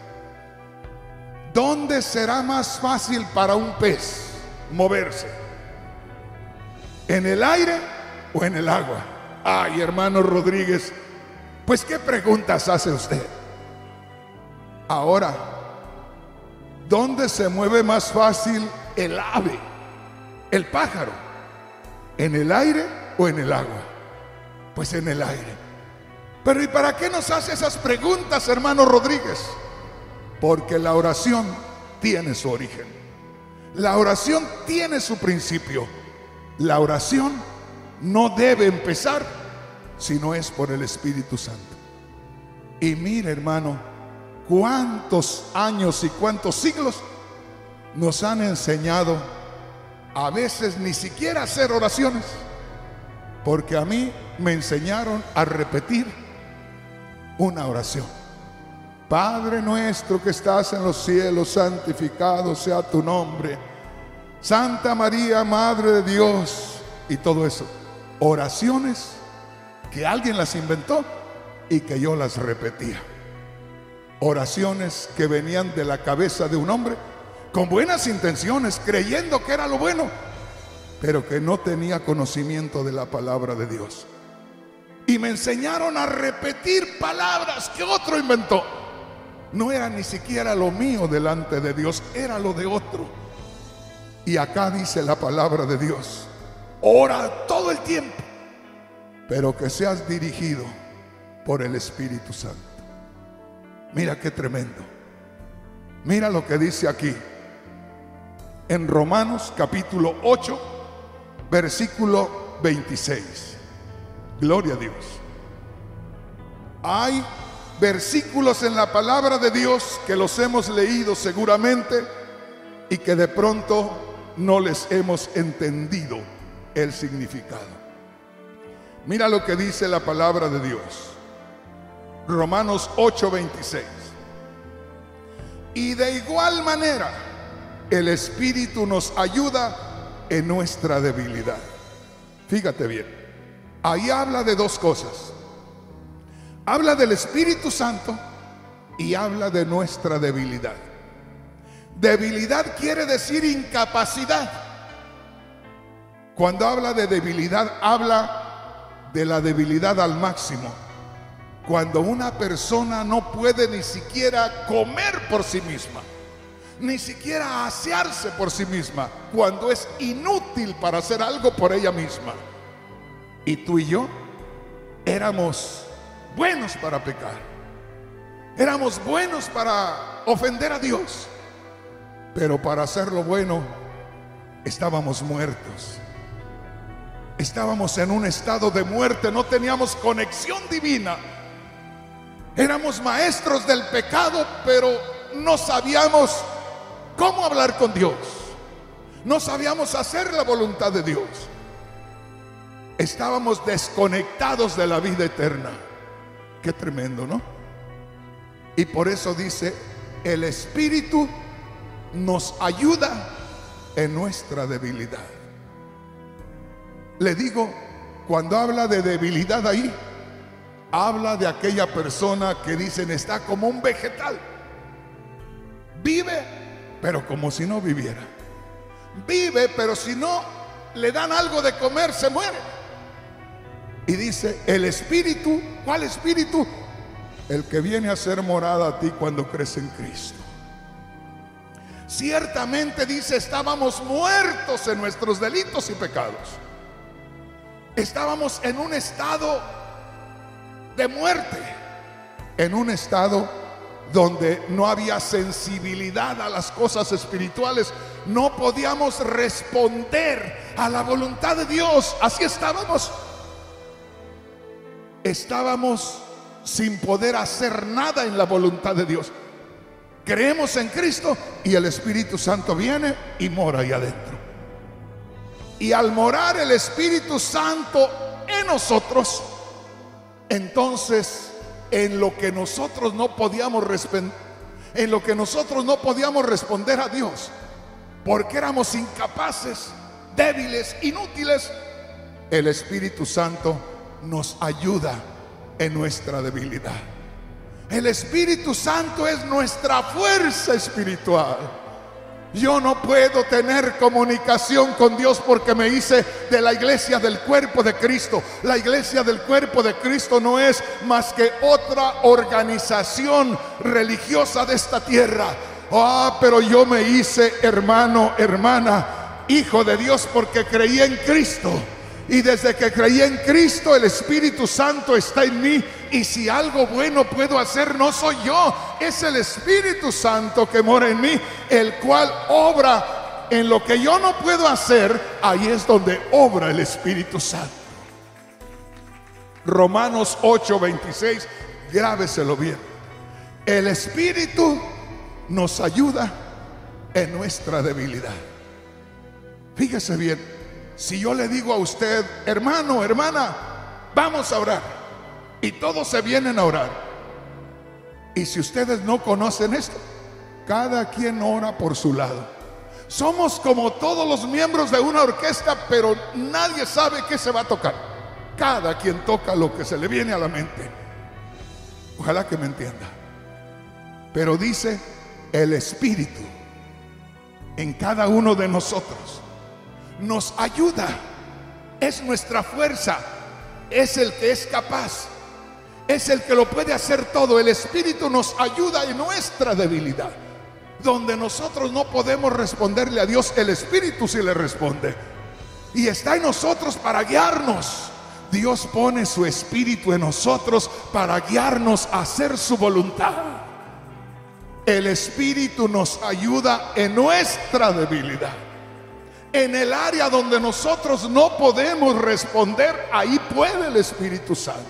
¿Dónde será más fácil para un pez moverse? ¿En el aire o en el agua? Ay, hermano Rodríguez, pues ¿qué preguntas hace usted? Ahora, ¿dónde se mueve más fácil el ave, el pájaro? ¿En el aire o en el agua? Pues en el aire. Pero ¿y para qué nos hace esas preguntas, hermano Rodríguez? Porque la oración tiene su origen. La oración tiene su principio. La oración no debe empezar si no es por el Espíritu Santo. Y mire, hermano, cuántos años y cuántos siglos nos han enseñado a veces ni siquiera hacer oraciones, porque a mí me enseñaron a repetir una oración: Padre nuestro que estás en los cielos, santificado sea tu nombre. Santa María, Madre de Dios. Y todo eso, oraciones que alguien las inventó y que yo las repetía. Oraciones que venían de la cabeza de un hombre con buenas intenciones, creyendo que era lo bueno, pero que no tenía conocimiento de la palabra de Dios. Y me enseñaron a repetir palabras que otro inventó. No era ni siquiera lo mío delante de Dios, era lo de otro. Y acá dice la palabra de Dios: ora todo el tiempo, pero que seas dirigido por el Espíritu Santo. Mira qué tremendo. Mira lo que dice aquí en Romanos capítulo ocho, versículo veintiséis. Gloria a Dios. Hay versículos en la palabra de Dios que los hemos leído seguramente y que de pronto no les hemos entendido el significado. Mira lo que dice la palabra de Dios. Romanos ocho, veintiséis. Y de igual manera el Espíritu nos ayuda en nuestra debilidad. Fíjate bien. Ahí habla de dos cosas. Habla del Espíritu Santo y habla de nuestra debilidad. Debilidad quiere decir incapacidad. Cuando habla de debilidad, habla de la debilidad al máximo. Cuando una persona no puede ni siquiera comer por sí misma, ni siquiera asearse por sí misma, cuando es inútil para hacer algo por ella misma. Y tú y yo éramos buenos para pecar, éramos buenos para ofender a Dios, pero para hacer lo bueno estábamos muertos. Estábamos en un estado de muerte, no teníamos conexión divina. Éramos maestros del pecado, pero no sabíamos cómo hablar con Dios. No sabíamos hacer la voluntad de Dios. Estábamos desconectados de la vida eterna. Qué tremendo, ¿no? Y por eso dice: el Espíritu nos ayuda en nuestra debilidad. Le digo, cuando habla de debilidad ahí, habla de aquella persona que dicen está como un vegetal. Vive, pero como si no viviera. Vive, pero si no le dan algo de comer, se muere. Y dice: el Espíritu, ¿cuál Espíritu? El que viene a ser morada a ti cuando crees en Cristo. Ciertamente, dice, estábamos muertos en nuestros delitos y pecados. Estábamos en un estado de muerte, en un estado donde no había sensibilidad a las cosas espirituales. No podíamos responder a la voluntad de Dios. Así estábamos. Estábamos sin poder hacer nada en la voluntad de Dios. Creemos en Cristo y el Espíritu Santo viene y mora ahí adentro. Y al morar el Espíritu Santo en nosotros, entonces en lo que nosotros no podíamos responder, en lo que nosotros no podíamos responder a Dios, porque éramos incapaces, débiles, inútiles, el Espíritu Santo nos ayuda en nuestra debilidad. El Espíritu Santo es nuestra fuerza espiritual. Yo no puedo tener comunicación con Dios porque me hice de la iglesia del cuerpo de Cristo. La iglesia del cuerpo de Cristo no es más que otra organización religiosa de esta tierra. Ah, pero yo me hice hermano, hermana, hijo de Dios porque creí en Cristo. Y desde que creí en Cristo, el Espíritu Santo está en mí. Y si algo bueno puedo hacer, no soy yo, es el Espíritu Santo que mora en mí, el cual obra en lo que yo no puedo hacer. Ahí es donde obra el Espíritu Santo. Romanos ocho, veintiséis, grábeselo bien. El Espíritu nos ayuda en nuestra debilidad. Fíjese bien. Si yo le digo a usted, hermano, hermana, vamos a orar, y todos se vienen a orar, y si ustedes no conocen esto, cada quien ora por su lado. Somos como todos los miembros de una orquesta, pero nadie sabe qué se va a tocar. Cada quien toca lo que se le viene a la mente. Ojalá que me entienda. Pero dice el Espíritu en cada uno de nosotros nos ayuda, es nuestra fuerza, es el que es capaz, es el que lo puede hacer todo. El Espíritu nos ayuda en nuestra debilidad. Donde nosotros no podemos responderle a Dios, el Espíritu sí le responde. Y está en nosotros para guiarnos. Dios pone su Espíritu en nosotros para guiarnos a hacer su voluntad. El Espíritu nos ayuda en nuestra debilidad. En el área donde nosotros no podemos responder, ahí puede el Espíritu Santo.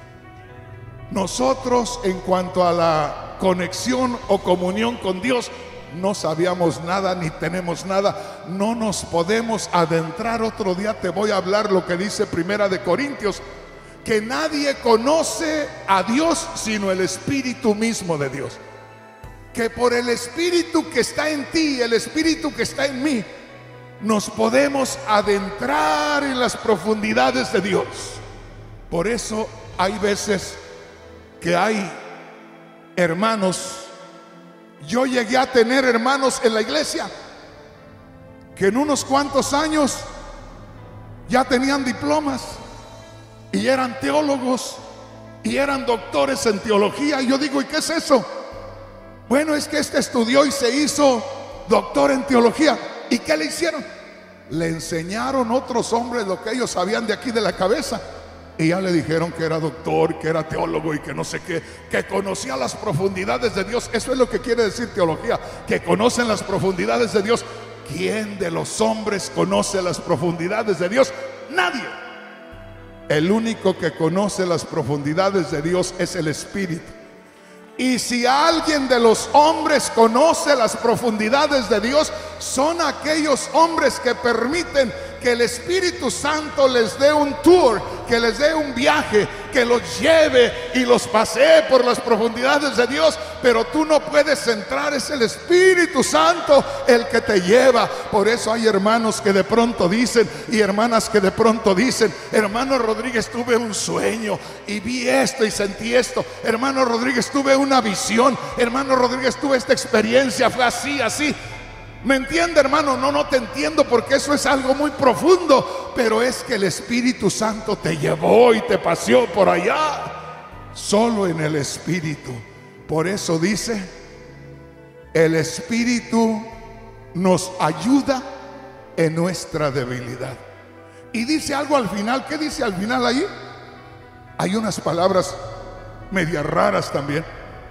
Nosotros, en cuanto a la conexión o comunión con Dios, no sabíamos nada ni tenemos nada. No nos podemos adentrar. Otro día te voy a hablar lo que dice Primera de Corintios, que nadie conoce a Dios sino el Espíritu mismo de Dios. Que por el Espíritu que está en ti, el Espíritu que está en mí, nos podemos adentrar en las profundidades de Dios. Por eso hay veces que hay hermanos, yo llegué a tener hermanos en la iglesia que en unos cuantos años ya tenían diplomas y eran teólogos y eran doctores en teología. Y yo digo, ¿y qué es eso? Bueno, es que este estudió y se hizo doctor en teología. ¿Y qué le hicieron? Le enseñaron otros hombres lo que ellos sabían de aquí de la cabeza. Y ya le dijeron que era doctor, que era teólogo y que no sé qué, que conocía las profundidades de Dios. Eso es lo que quiere decir teología, que conocen las profundidades de Dios. ¿Quién de los hombres conoce las profundidades de Dios? Nadie. El único que conoce las profundidades de Dios es el Espíritu. Y si alguien de los hombres conoce las profundidades de Dios, son aquellos hombres que permiten que el Espíritu Santo les dé un tour, que les dé un viaje, que los lleve y los pasee por las profundidades de Dios. Pero tú no puedes entrar, es el Espíritu Santo el que te lleva. Por eso hay hermanos que de pronto dicen, y hermanas que de pronto dicen: hermano Rodríguez, tuve un sueño y vi esto y sentí esto. Hermano Rodríguez, tuve una visión. Hermano Rodríguez, tuve esta experiencia, fue así, así. ¿Me entiende, hermano? No, no te entiendo, porque eso es algo muy profundo. Pero es que el Espíritu Santo te llevó y te paseó por allá. Solo en el Espíritu. Por eso dice, el Espíritu nos ayuda en nuestra debilidad. Y dice algo al final. ¿Qué dice al final ahí? Hay unas palabras medias raras también.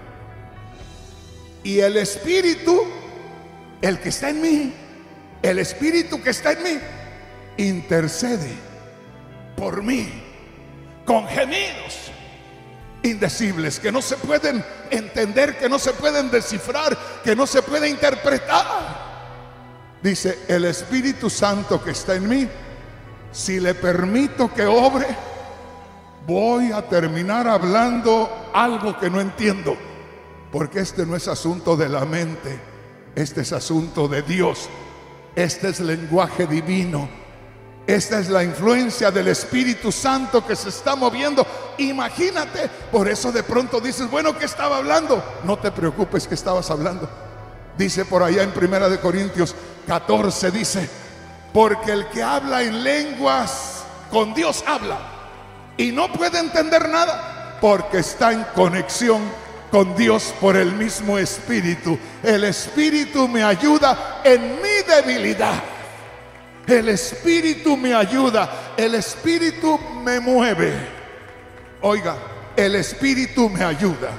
Y el Espíritu, el que está en mí, el Espíritu que está en mí, intercede por mí con gemidos indecibles que no se pueden entender, que no se pueden descifrar, que no se puede interpretar. Dice, el Espíritu Santo que está en mí, si le permito que obre, voy a terminar hablando algo que no entiendo, porque este no es asunto de la mente. Este es asunto de Dios. Este es lenguaje divino. Esta es la influencia del Espíritu Santo que se está moviendo. Imagínate. Por eso de pronto dices, bueno, ¿qué estaba hablando? No te preocupes, ¿qué estabas hablando? Dice por allá en Primera de Corintios catorce, dice, porque el que habla en lenguas con Dios habla y no puede entender nada, porque está en conexión con Dios por el mismo Espíritu. El Espíritu me ayuda en mi debilidad. El Espíritu me ayuda. El Espíritu me mueve. Oiga, el Espíritu me ayuda.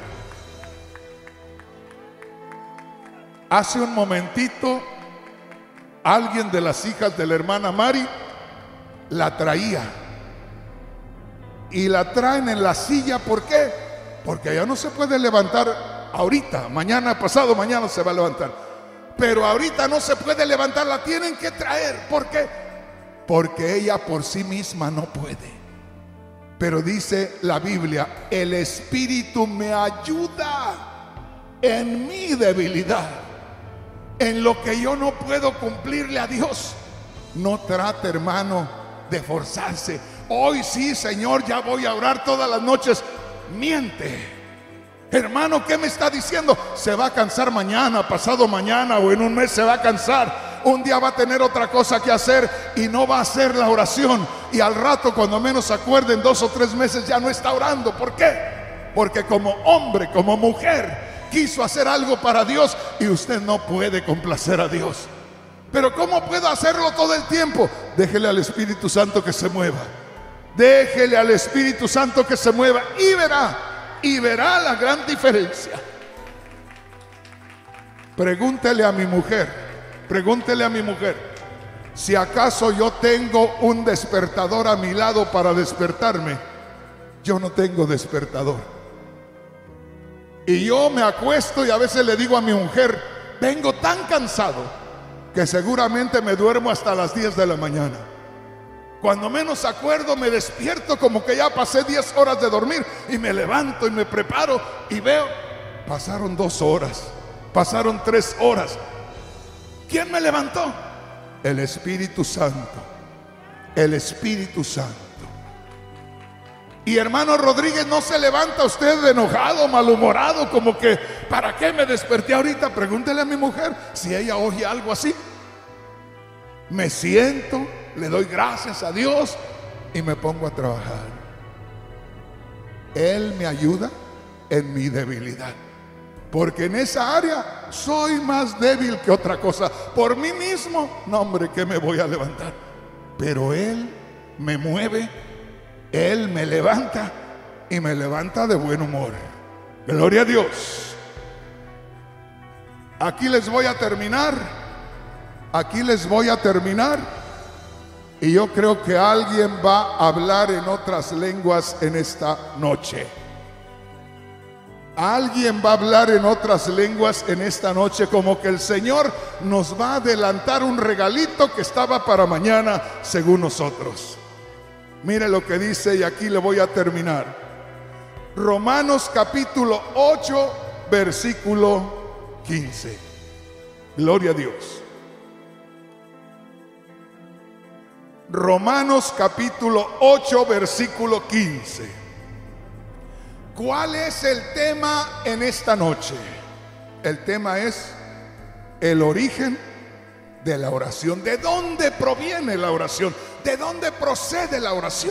Hace un momentito, alguien de las hijas de la hermana Mari la traía. Y la traen en la silla. ¿Por qué? Porque ella no se puede levantar ahorita. Mañana, pasado mañana se va a levantar. Pero ahorita no se puede levantar, la tienen que traer. ¿Por qué? Porque ella por sí misma no puede. Pero dice la Biblia, el Espíritu me ayuda en mi debilidad, en lo que yo no puedo cumplirle a Dios. No trate, hermano, de forzarse. Hoy sí, Señor, ya voy a orar todas las noches. Miente. Hermano, ¿qué me está diciendo? Se va a cansar mañana, pasado mañana o en un mes se va a cansar. un día va a tener otra cosa que hacer y no va a hacer la oración. Y al rato, cuando menos se acuerden, dos o tres meses ya no está orando. ¿Por qué? Porque como hombre, como mujer, quiso hacer algo para Dios y usted no puede complacer a Dios. Pero ¿cómo puedo hacerlo todo el tiempo? Déjele al Espíritu Santo que se mueva. Déjele al Espíritu Santo que se mueva y verá, y verá la gran diferencia. Pregúntele a mi mujer, pregúntele a mi mujer, si acaso yo tengo un despertador a mi lado para despertarme. Yo no tengo despertador. Y yo me acuesto y a veces le digo a mi mujer, vengo tan cansado que seguramente me duermo hasta las diez de la mañana. Cuando menos acuerdo me despierto como que ya pasé diez horas de dormir y me levanto y me preparo y veo, pasaron dos horas, pasaron tres horas. ¿Quién me levantó? El Espíritu Santo, el Espíritu Santo. Y hermano Rodríguez, no se levanta usted enojado, malhumorado, como que ¿para qué me desperté ahorita? Pregúntele a mi mujer si ella oye algo así. Me siento, le doy gracias a Dios y me pongo a trabajar. Él me ayuda en mi debilidad, porque en esa área soy más débil que otra cosa. Por mí mismo, no hombre, que me voy a levantar. Pero Él me mueve, Él me levanta y me levanta de buen humor. Gloria a Dios. Aquí les voy a terminar. Aquí les voy a terminar. Y yo creo que alguien va a hablar en otras lenguas en esta noche. Alguien va a hablar en otras lenguas en esta noche, como que el Señor nos va a adelantar un regalito que estaba para mañana según nosotros. Mire lo que dice, y aquí le voy a terminar. Romanos capítulo ocho, versículo quince. Gloria a Dios. Romanos capítulo ocho, versículo quince. ¿Cuál es el tema en esta noche? El tema es el origen de la oración. ¿De dónde proviene la oración? ¿De dónde procede la oración?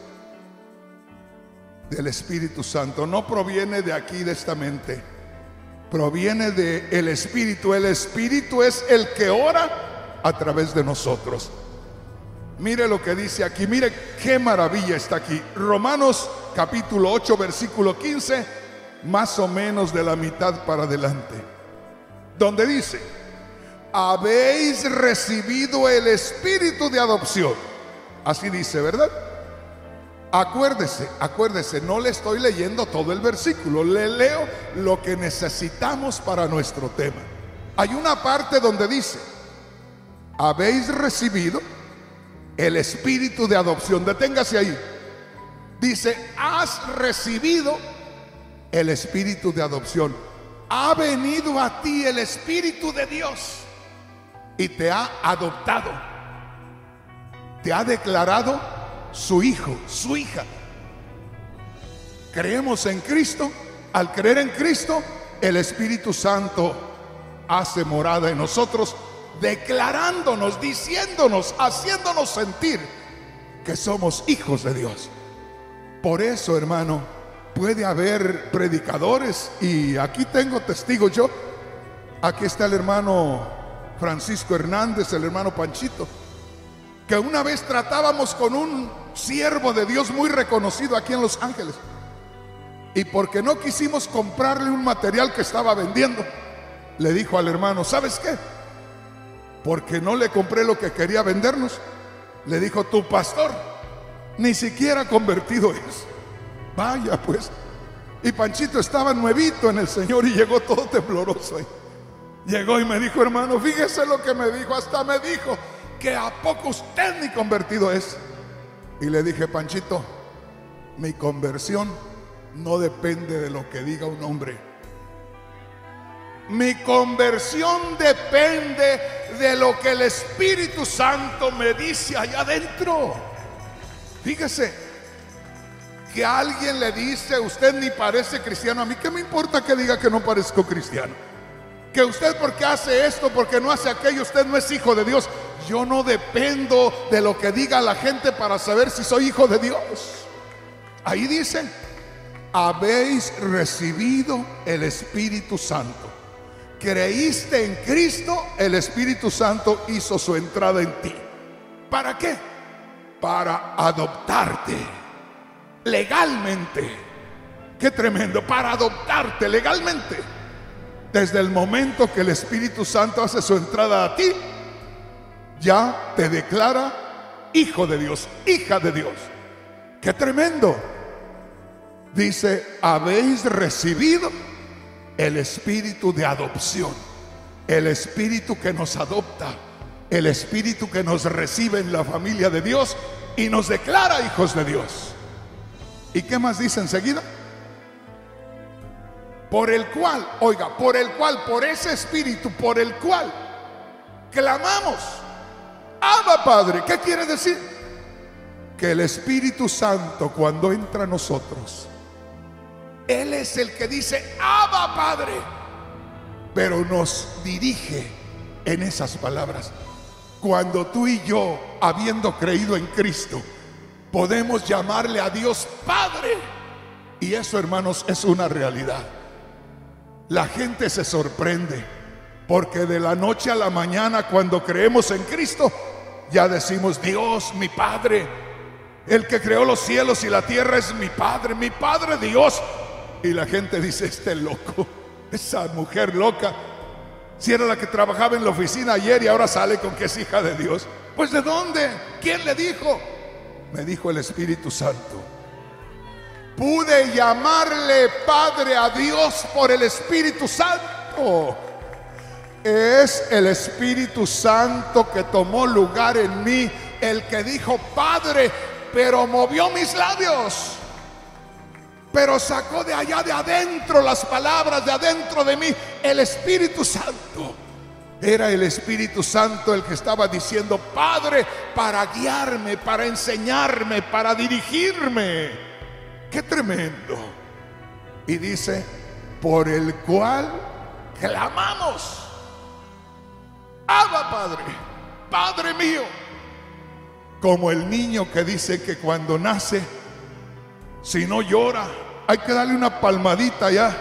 Del Espíritu Santo. No proviene de aquí, de esta mente. Proviene del Espíritu. El Espíritu es el que ora a través de nosotros. Mire lo que dice aquí. Mire qué maravilla está aquí. Romanos capítulo ocho, versículo quince, más o menos de la mitad para adelante, donde dice: habéis recibido el espíritu de adopción. Así dice, ¿verdad? Acuérdese, acuérdese, no le estoy leyendo todo el versículo, le leo lo que necesitamos para nuestro tema. Hay una parte donde dice: habéis recibido el espíritu de adopción. Deténgase ahí. Dice: has recibido el espíritu de adopción. Ha venido a ti el Espíritu de Dios y te ha adoptado. Te ha declarado su hijo, su hija. Creemos en Cristo. Al creer en Cristo, el Espíritu Santo hace morada en nosotros, declarándonos, diciéndonos, haciéndonos sentir que somos hijos de Dios. Por eso, hermano, puede haber predicadores, y aquí tengo testigos yo. Aquí está el hermano Francisco Hernández, el hermano Panchito, que una vez tratábamos con un siervo de Dios muy reconocido aquí en Los Ángeles, y porque no quisimos comprarle un material que estaba vendiendo, le dijo al hermano: ¿sabes qué? Porque no le compré lo que quería vendernos. Le dijo: tu pastor ni siquiera convertido es. Vaya pues. Y Panchito estaba nuevito en el Señor y llegó todo tembloroso ahí. Llegó y me dijo: hermano, fíjese lo que me dijo. Hasta me dijo que a poco usted ni convertido es. Y le dije: Panchito, mi conversión no depende de lo que diga un hombre. Mi conversión depende de lo que el Espíritu Santo me dice allá adentro. Fíjese, que alguien le dice: usted ni parece cristiano. A mí qué me importa que diga que no parezco cristiano. Que usted porque hace esto, porque no hace aquello, usted no es hijo de Dios. Yo no dependo de lo que diga la gente para saber si soy hijo de Dios. Ahí dice, habéis recibido el Espíritu Santo. Creíste en Cristo, el Espíritu Santo hizo su entrada en ti. ¿Para qué? Para adoptarte legalmente. Qué tremendo, para adoptarte legalmente. Desde el momento que el Espíritu Santo hace su entrada a ti, ya te declara hijo de Dios, hija de Dios. ¡Qué tremendo! Dice, habéis recibido el espíritu de adopción, el espíritu que nos adopta, el espíritu que nos recibe en la familia de Dios y nos declara hijos de Dios. ¿Y qué más dice enseguida? Por el cual, oiga, por el cual, por ese espíritu, por el cual clamamos, Abba Padre. ¿Qué quiere decir? Que el Espíritu Santo, cuando entra a nosotros, Él es el que dice Abba Padre, pero nos dirige en esas palabras. Cuando tú y yo, habiendo creído en Cristo, podemos llamarle a Dios Padre. Y eso, hermanos, es una realidad. La gente se sorprende porque de la noche a la mañana, cuando creemos en Cristo, ya decimos, Dios, mi Padre, el que creó los cielos y la tierra es mi Padre, mi Padre Dios. Y la gente dice, este loco, esa mujer loca, si era la que trabajaba en la oficina ayer y ahora sale con que es hija de Dios. Pues ¿de dónde? ¿Quién le dijo? Me dijo el Espíritu Santo. Pude llamarle Padre a Dios por el Espíritu Santo. Es el Espíritu Santo que tomó lugar en mí, el que dijo Padre, pero movió mis labios, pero sacó de allá de adentro las palabras de adentro de mí. El Espíritu Santo. Era el Espíritu Santo el que estaba diciendo Padre, para guiarme, para enseñarme, para dirigirme. ¡Qué tremendo! Y dice, por el cual clamamos, Abba Padre, Padre mío. Como el niño que dice que cuando nace, si no llora, hay que darle una palmadita ya,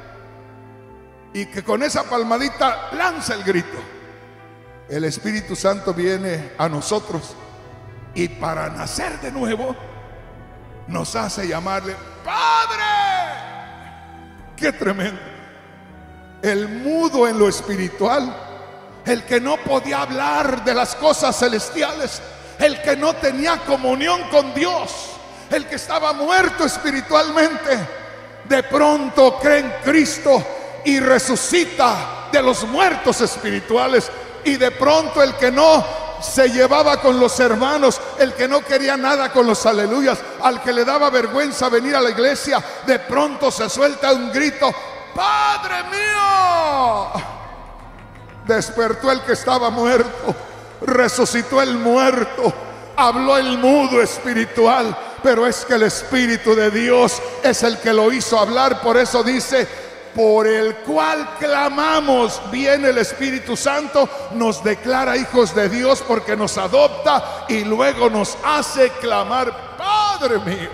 y que con esa palmadita lanza el grito. El Espíritu Santo viene a nosotros y para nacer de nuevo nos hace llamarle Padre. ¡Qué tremendo! El mudo en lo espiritual, el que no podía hablar de las cosas celestiales, el que no tenía comunión con Dios, el que estaba muerto espiritualmente, de pronto cree en Cristo y resucita de los muertos espirituales. Y de pronto el que no se llevaba con los hermanos, el que no quería nada con los aleluyas, al que le daba vergüenza venir a la iglesia, de pronto se suelta un grito, Padre mío. Despertó el que estaba muerto, resucitó el muerto, habló el mudo espiritual. Pero es que el Espíritu de Dios es el que lo hizo hablar. Por eso dice, por el cual clamamos. Viene el Espíritu Santo, nos declara hijos de Dios porque nos adopta y luego nos hace clamar, Padre mío.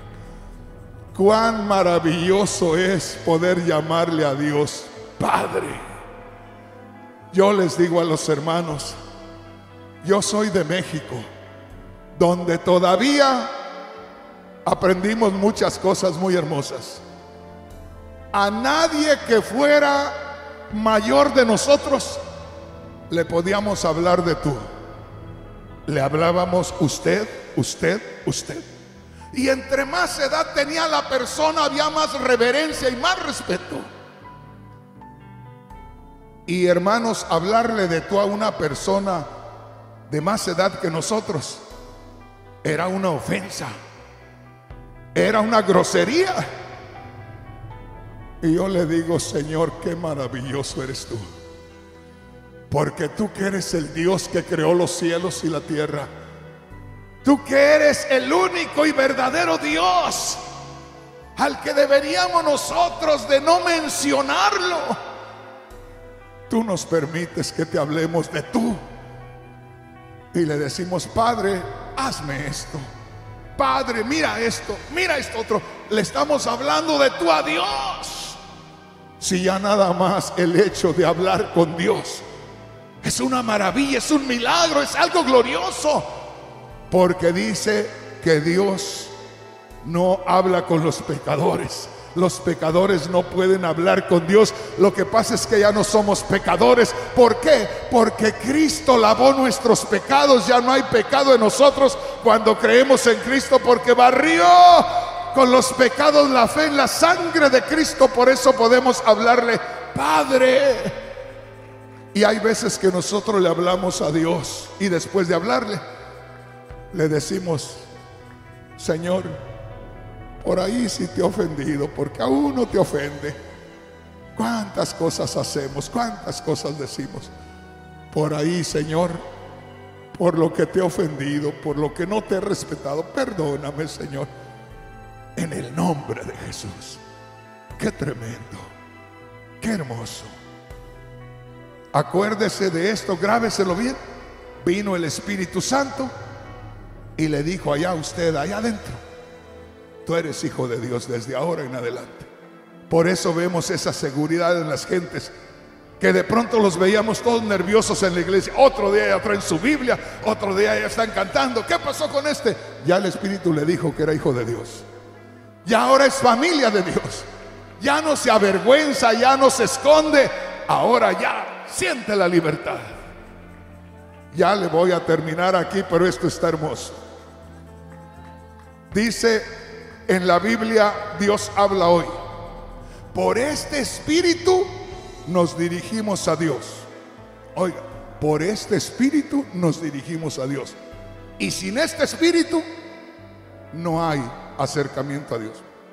Cuán maravilloso es poder llamarle a Dios Padre. Yo les digo a los hermanos, yo soy de México, donde todavía aprendimos muchas cosas muy hermosas. A nadie que fuera mayor de nosotros le podíamos hablar de tú. Le hablábamos usted, usted, usted. Y entre más edad tenía la persona, había más reverencia y más respeto. Y hermanos, hablarle de tú a una persona de más edad que nosotros era una ofensa, era una grosería. Y yo le digo, Señor, qué maravilloso eres tú, porque tú que eres el Dios que creó los cielos y la tierra, tú que eres el único y verdadero Dios, al que deberíamos nosotros de no mencionarlo, tú nos permites que te hablemos de tú. Y le decimos: Padre, hazme esto. Padre, mira esto, mira esto otro. Le estamos hablando de tú a Dios. Si ya nada más el hecho de hablar con Dios es una maravilla, es un milagro, es algo glorioso. Porque dice que Dios no habla con los pecadores. Los pecadores no pueden hablar con Dios. Lo que pasa es que ya no somos pecadores. ¿Por qué? Porque Cristo lavó nuestros pecados. Ya no hay pecado en nosotros cuando creemos en Cristo, porque barrió con los pecados la fe en la sangre de Cristo. Por eso podemos hablarle: Padre. Y hay veces que nosotros le hablamos a Dios y después de hablarle le decimos: Señor, por ahí sí te he ofendido, porque a uno te ofende. ¿Cuántas cosas hacemos? ¿Cuántas cosas decimos? Por ahí, Señor, por lo que te he ofendido, por lo que no te he respetado, perdóname, Señor, en el nombre de Jesús. Qué tremendo, qué hermoso. Acuérdese de esto, grábeselo bien. Vino el Espíritu Santo y le dijo allá a usted, allá adentro: tú eres hijo de Dios desde ahora en adelante. Por eso vemos esa seguridad en las gentes, que de pronto los veíamos todos nerviosos en la iglesia. Otro día ya traen su Biblia, otro día ya están cantando. ¿Qué pasó con este? Ya el Espíritu le dijo que era hijo de Dios. Ya ahora es familia de Dios. Ya no se avergüenza, ya no se esconde. Ahora ya siente la libertad. Ya le voy a terminar aquí, pero esto está hermoso. Dice en la Biblia, Dios habla hoy: por este Espíritu nos dirigimos a Dios. Oiga, por este Espíritu nos dirigimos a Dios. Y sin este Espíritu no hay acercamiento a Dios.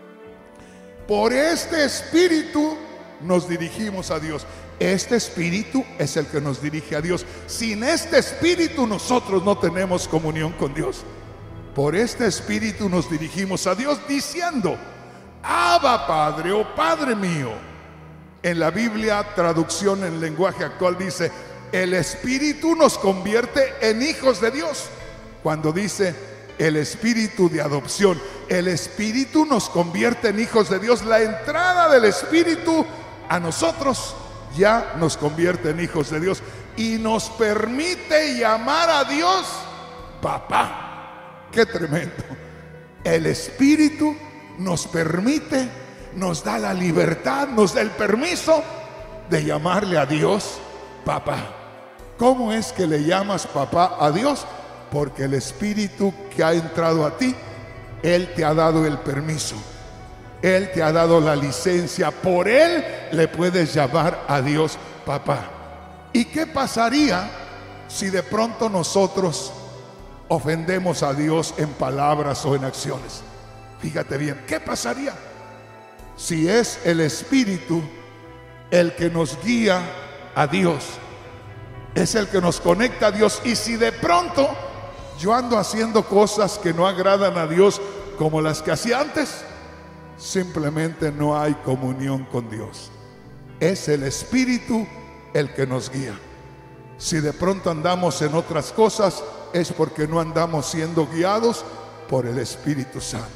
Por este Espíritu nos dirigimos a Dios. Este Espíritu es el que nos dirige a Dios. Sin este Espíritu nosotros no tenemos comunión con Dios. Por este Espíritu nos dirigimos a Dios diciendo: Abba, Padre, o Padre mío. En la Biblia, traducción en lenguaje actual, dice: el Espíritu nos convierte en hijos de Dios. Cuando dice el Espíritu de adopción, el Espíritu nos convierte en hijos de Dios. La entrada del Espíritu a nosotros ya nos convierte en hijos de Dios y nos permite llamar a Dios papá. ¡Qué tremendo! El Espíritu nos permite, nos da la libertad, nos da el permiso de llamarle a Dios papá. ¿Cómo es que le llamas papá a Dios? Porque el Espíritu que ha entrado a ti, Él te ha dado el permiso, Él te ha dado la licencia. Por Él le puedes llamar a Dios papá. ¿Y qué pasaría si de pronto nosotros ofendemos a Dios en palabras o en acciones? Fíjate bien, ¿qué pasaría si es el Espíritu el que nos guía a Dios, es el que nos conecta a Dios? Y si de pronto yo ando haciendo cosas que no agradan a Dios como las que hacía antes, simplemente no hay comunión con Dios. Es el Espíritu el que nos guía. Si de pronto andamos en otras cosas, es porque no andamos siendo guiados por el Espíritu Santo.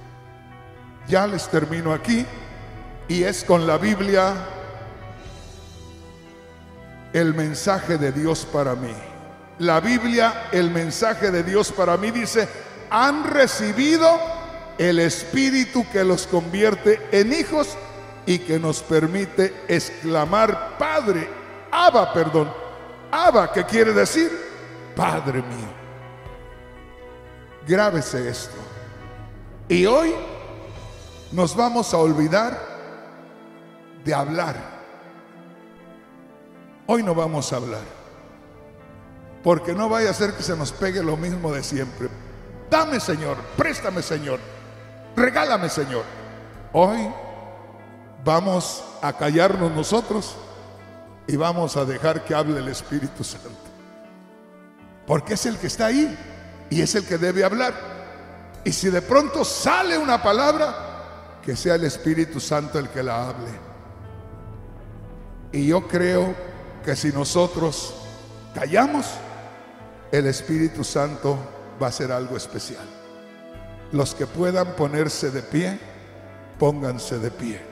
Ya les termino aquí, y es con la Biblia el mensaje de Dios para mí. La Biblia, el mensaje de Dios para mí dice: han recibido el Espíritu que los convierte en hijos y que nos permite exclamar Padre, Abba, perdón, Abba, que quiere decir Padre mío. Grábese esto. Y hoy nos vamos a olvidar de hablar. Hoy no vamos a hablar, porque no vaya a ser que se nos pegue lo mismo de siempre. Dame, Señor, préstame, Señor, regálame, Señor. Hoy vamos a callarnos nosotros y vamos a dejar que hable el Espíritu Santo, porque es el que está ahí y es el que debe hablar. Y si de pronto sale una palabra, que sea el Espíritu Santo el que la hable. Y yo creo que si nosotros callamos, el Espíritu Santo va a hacer algo especial. Los que puedan ponerse de pie, pónganse de pie.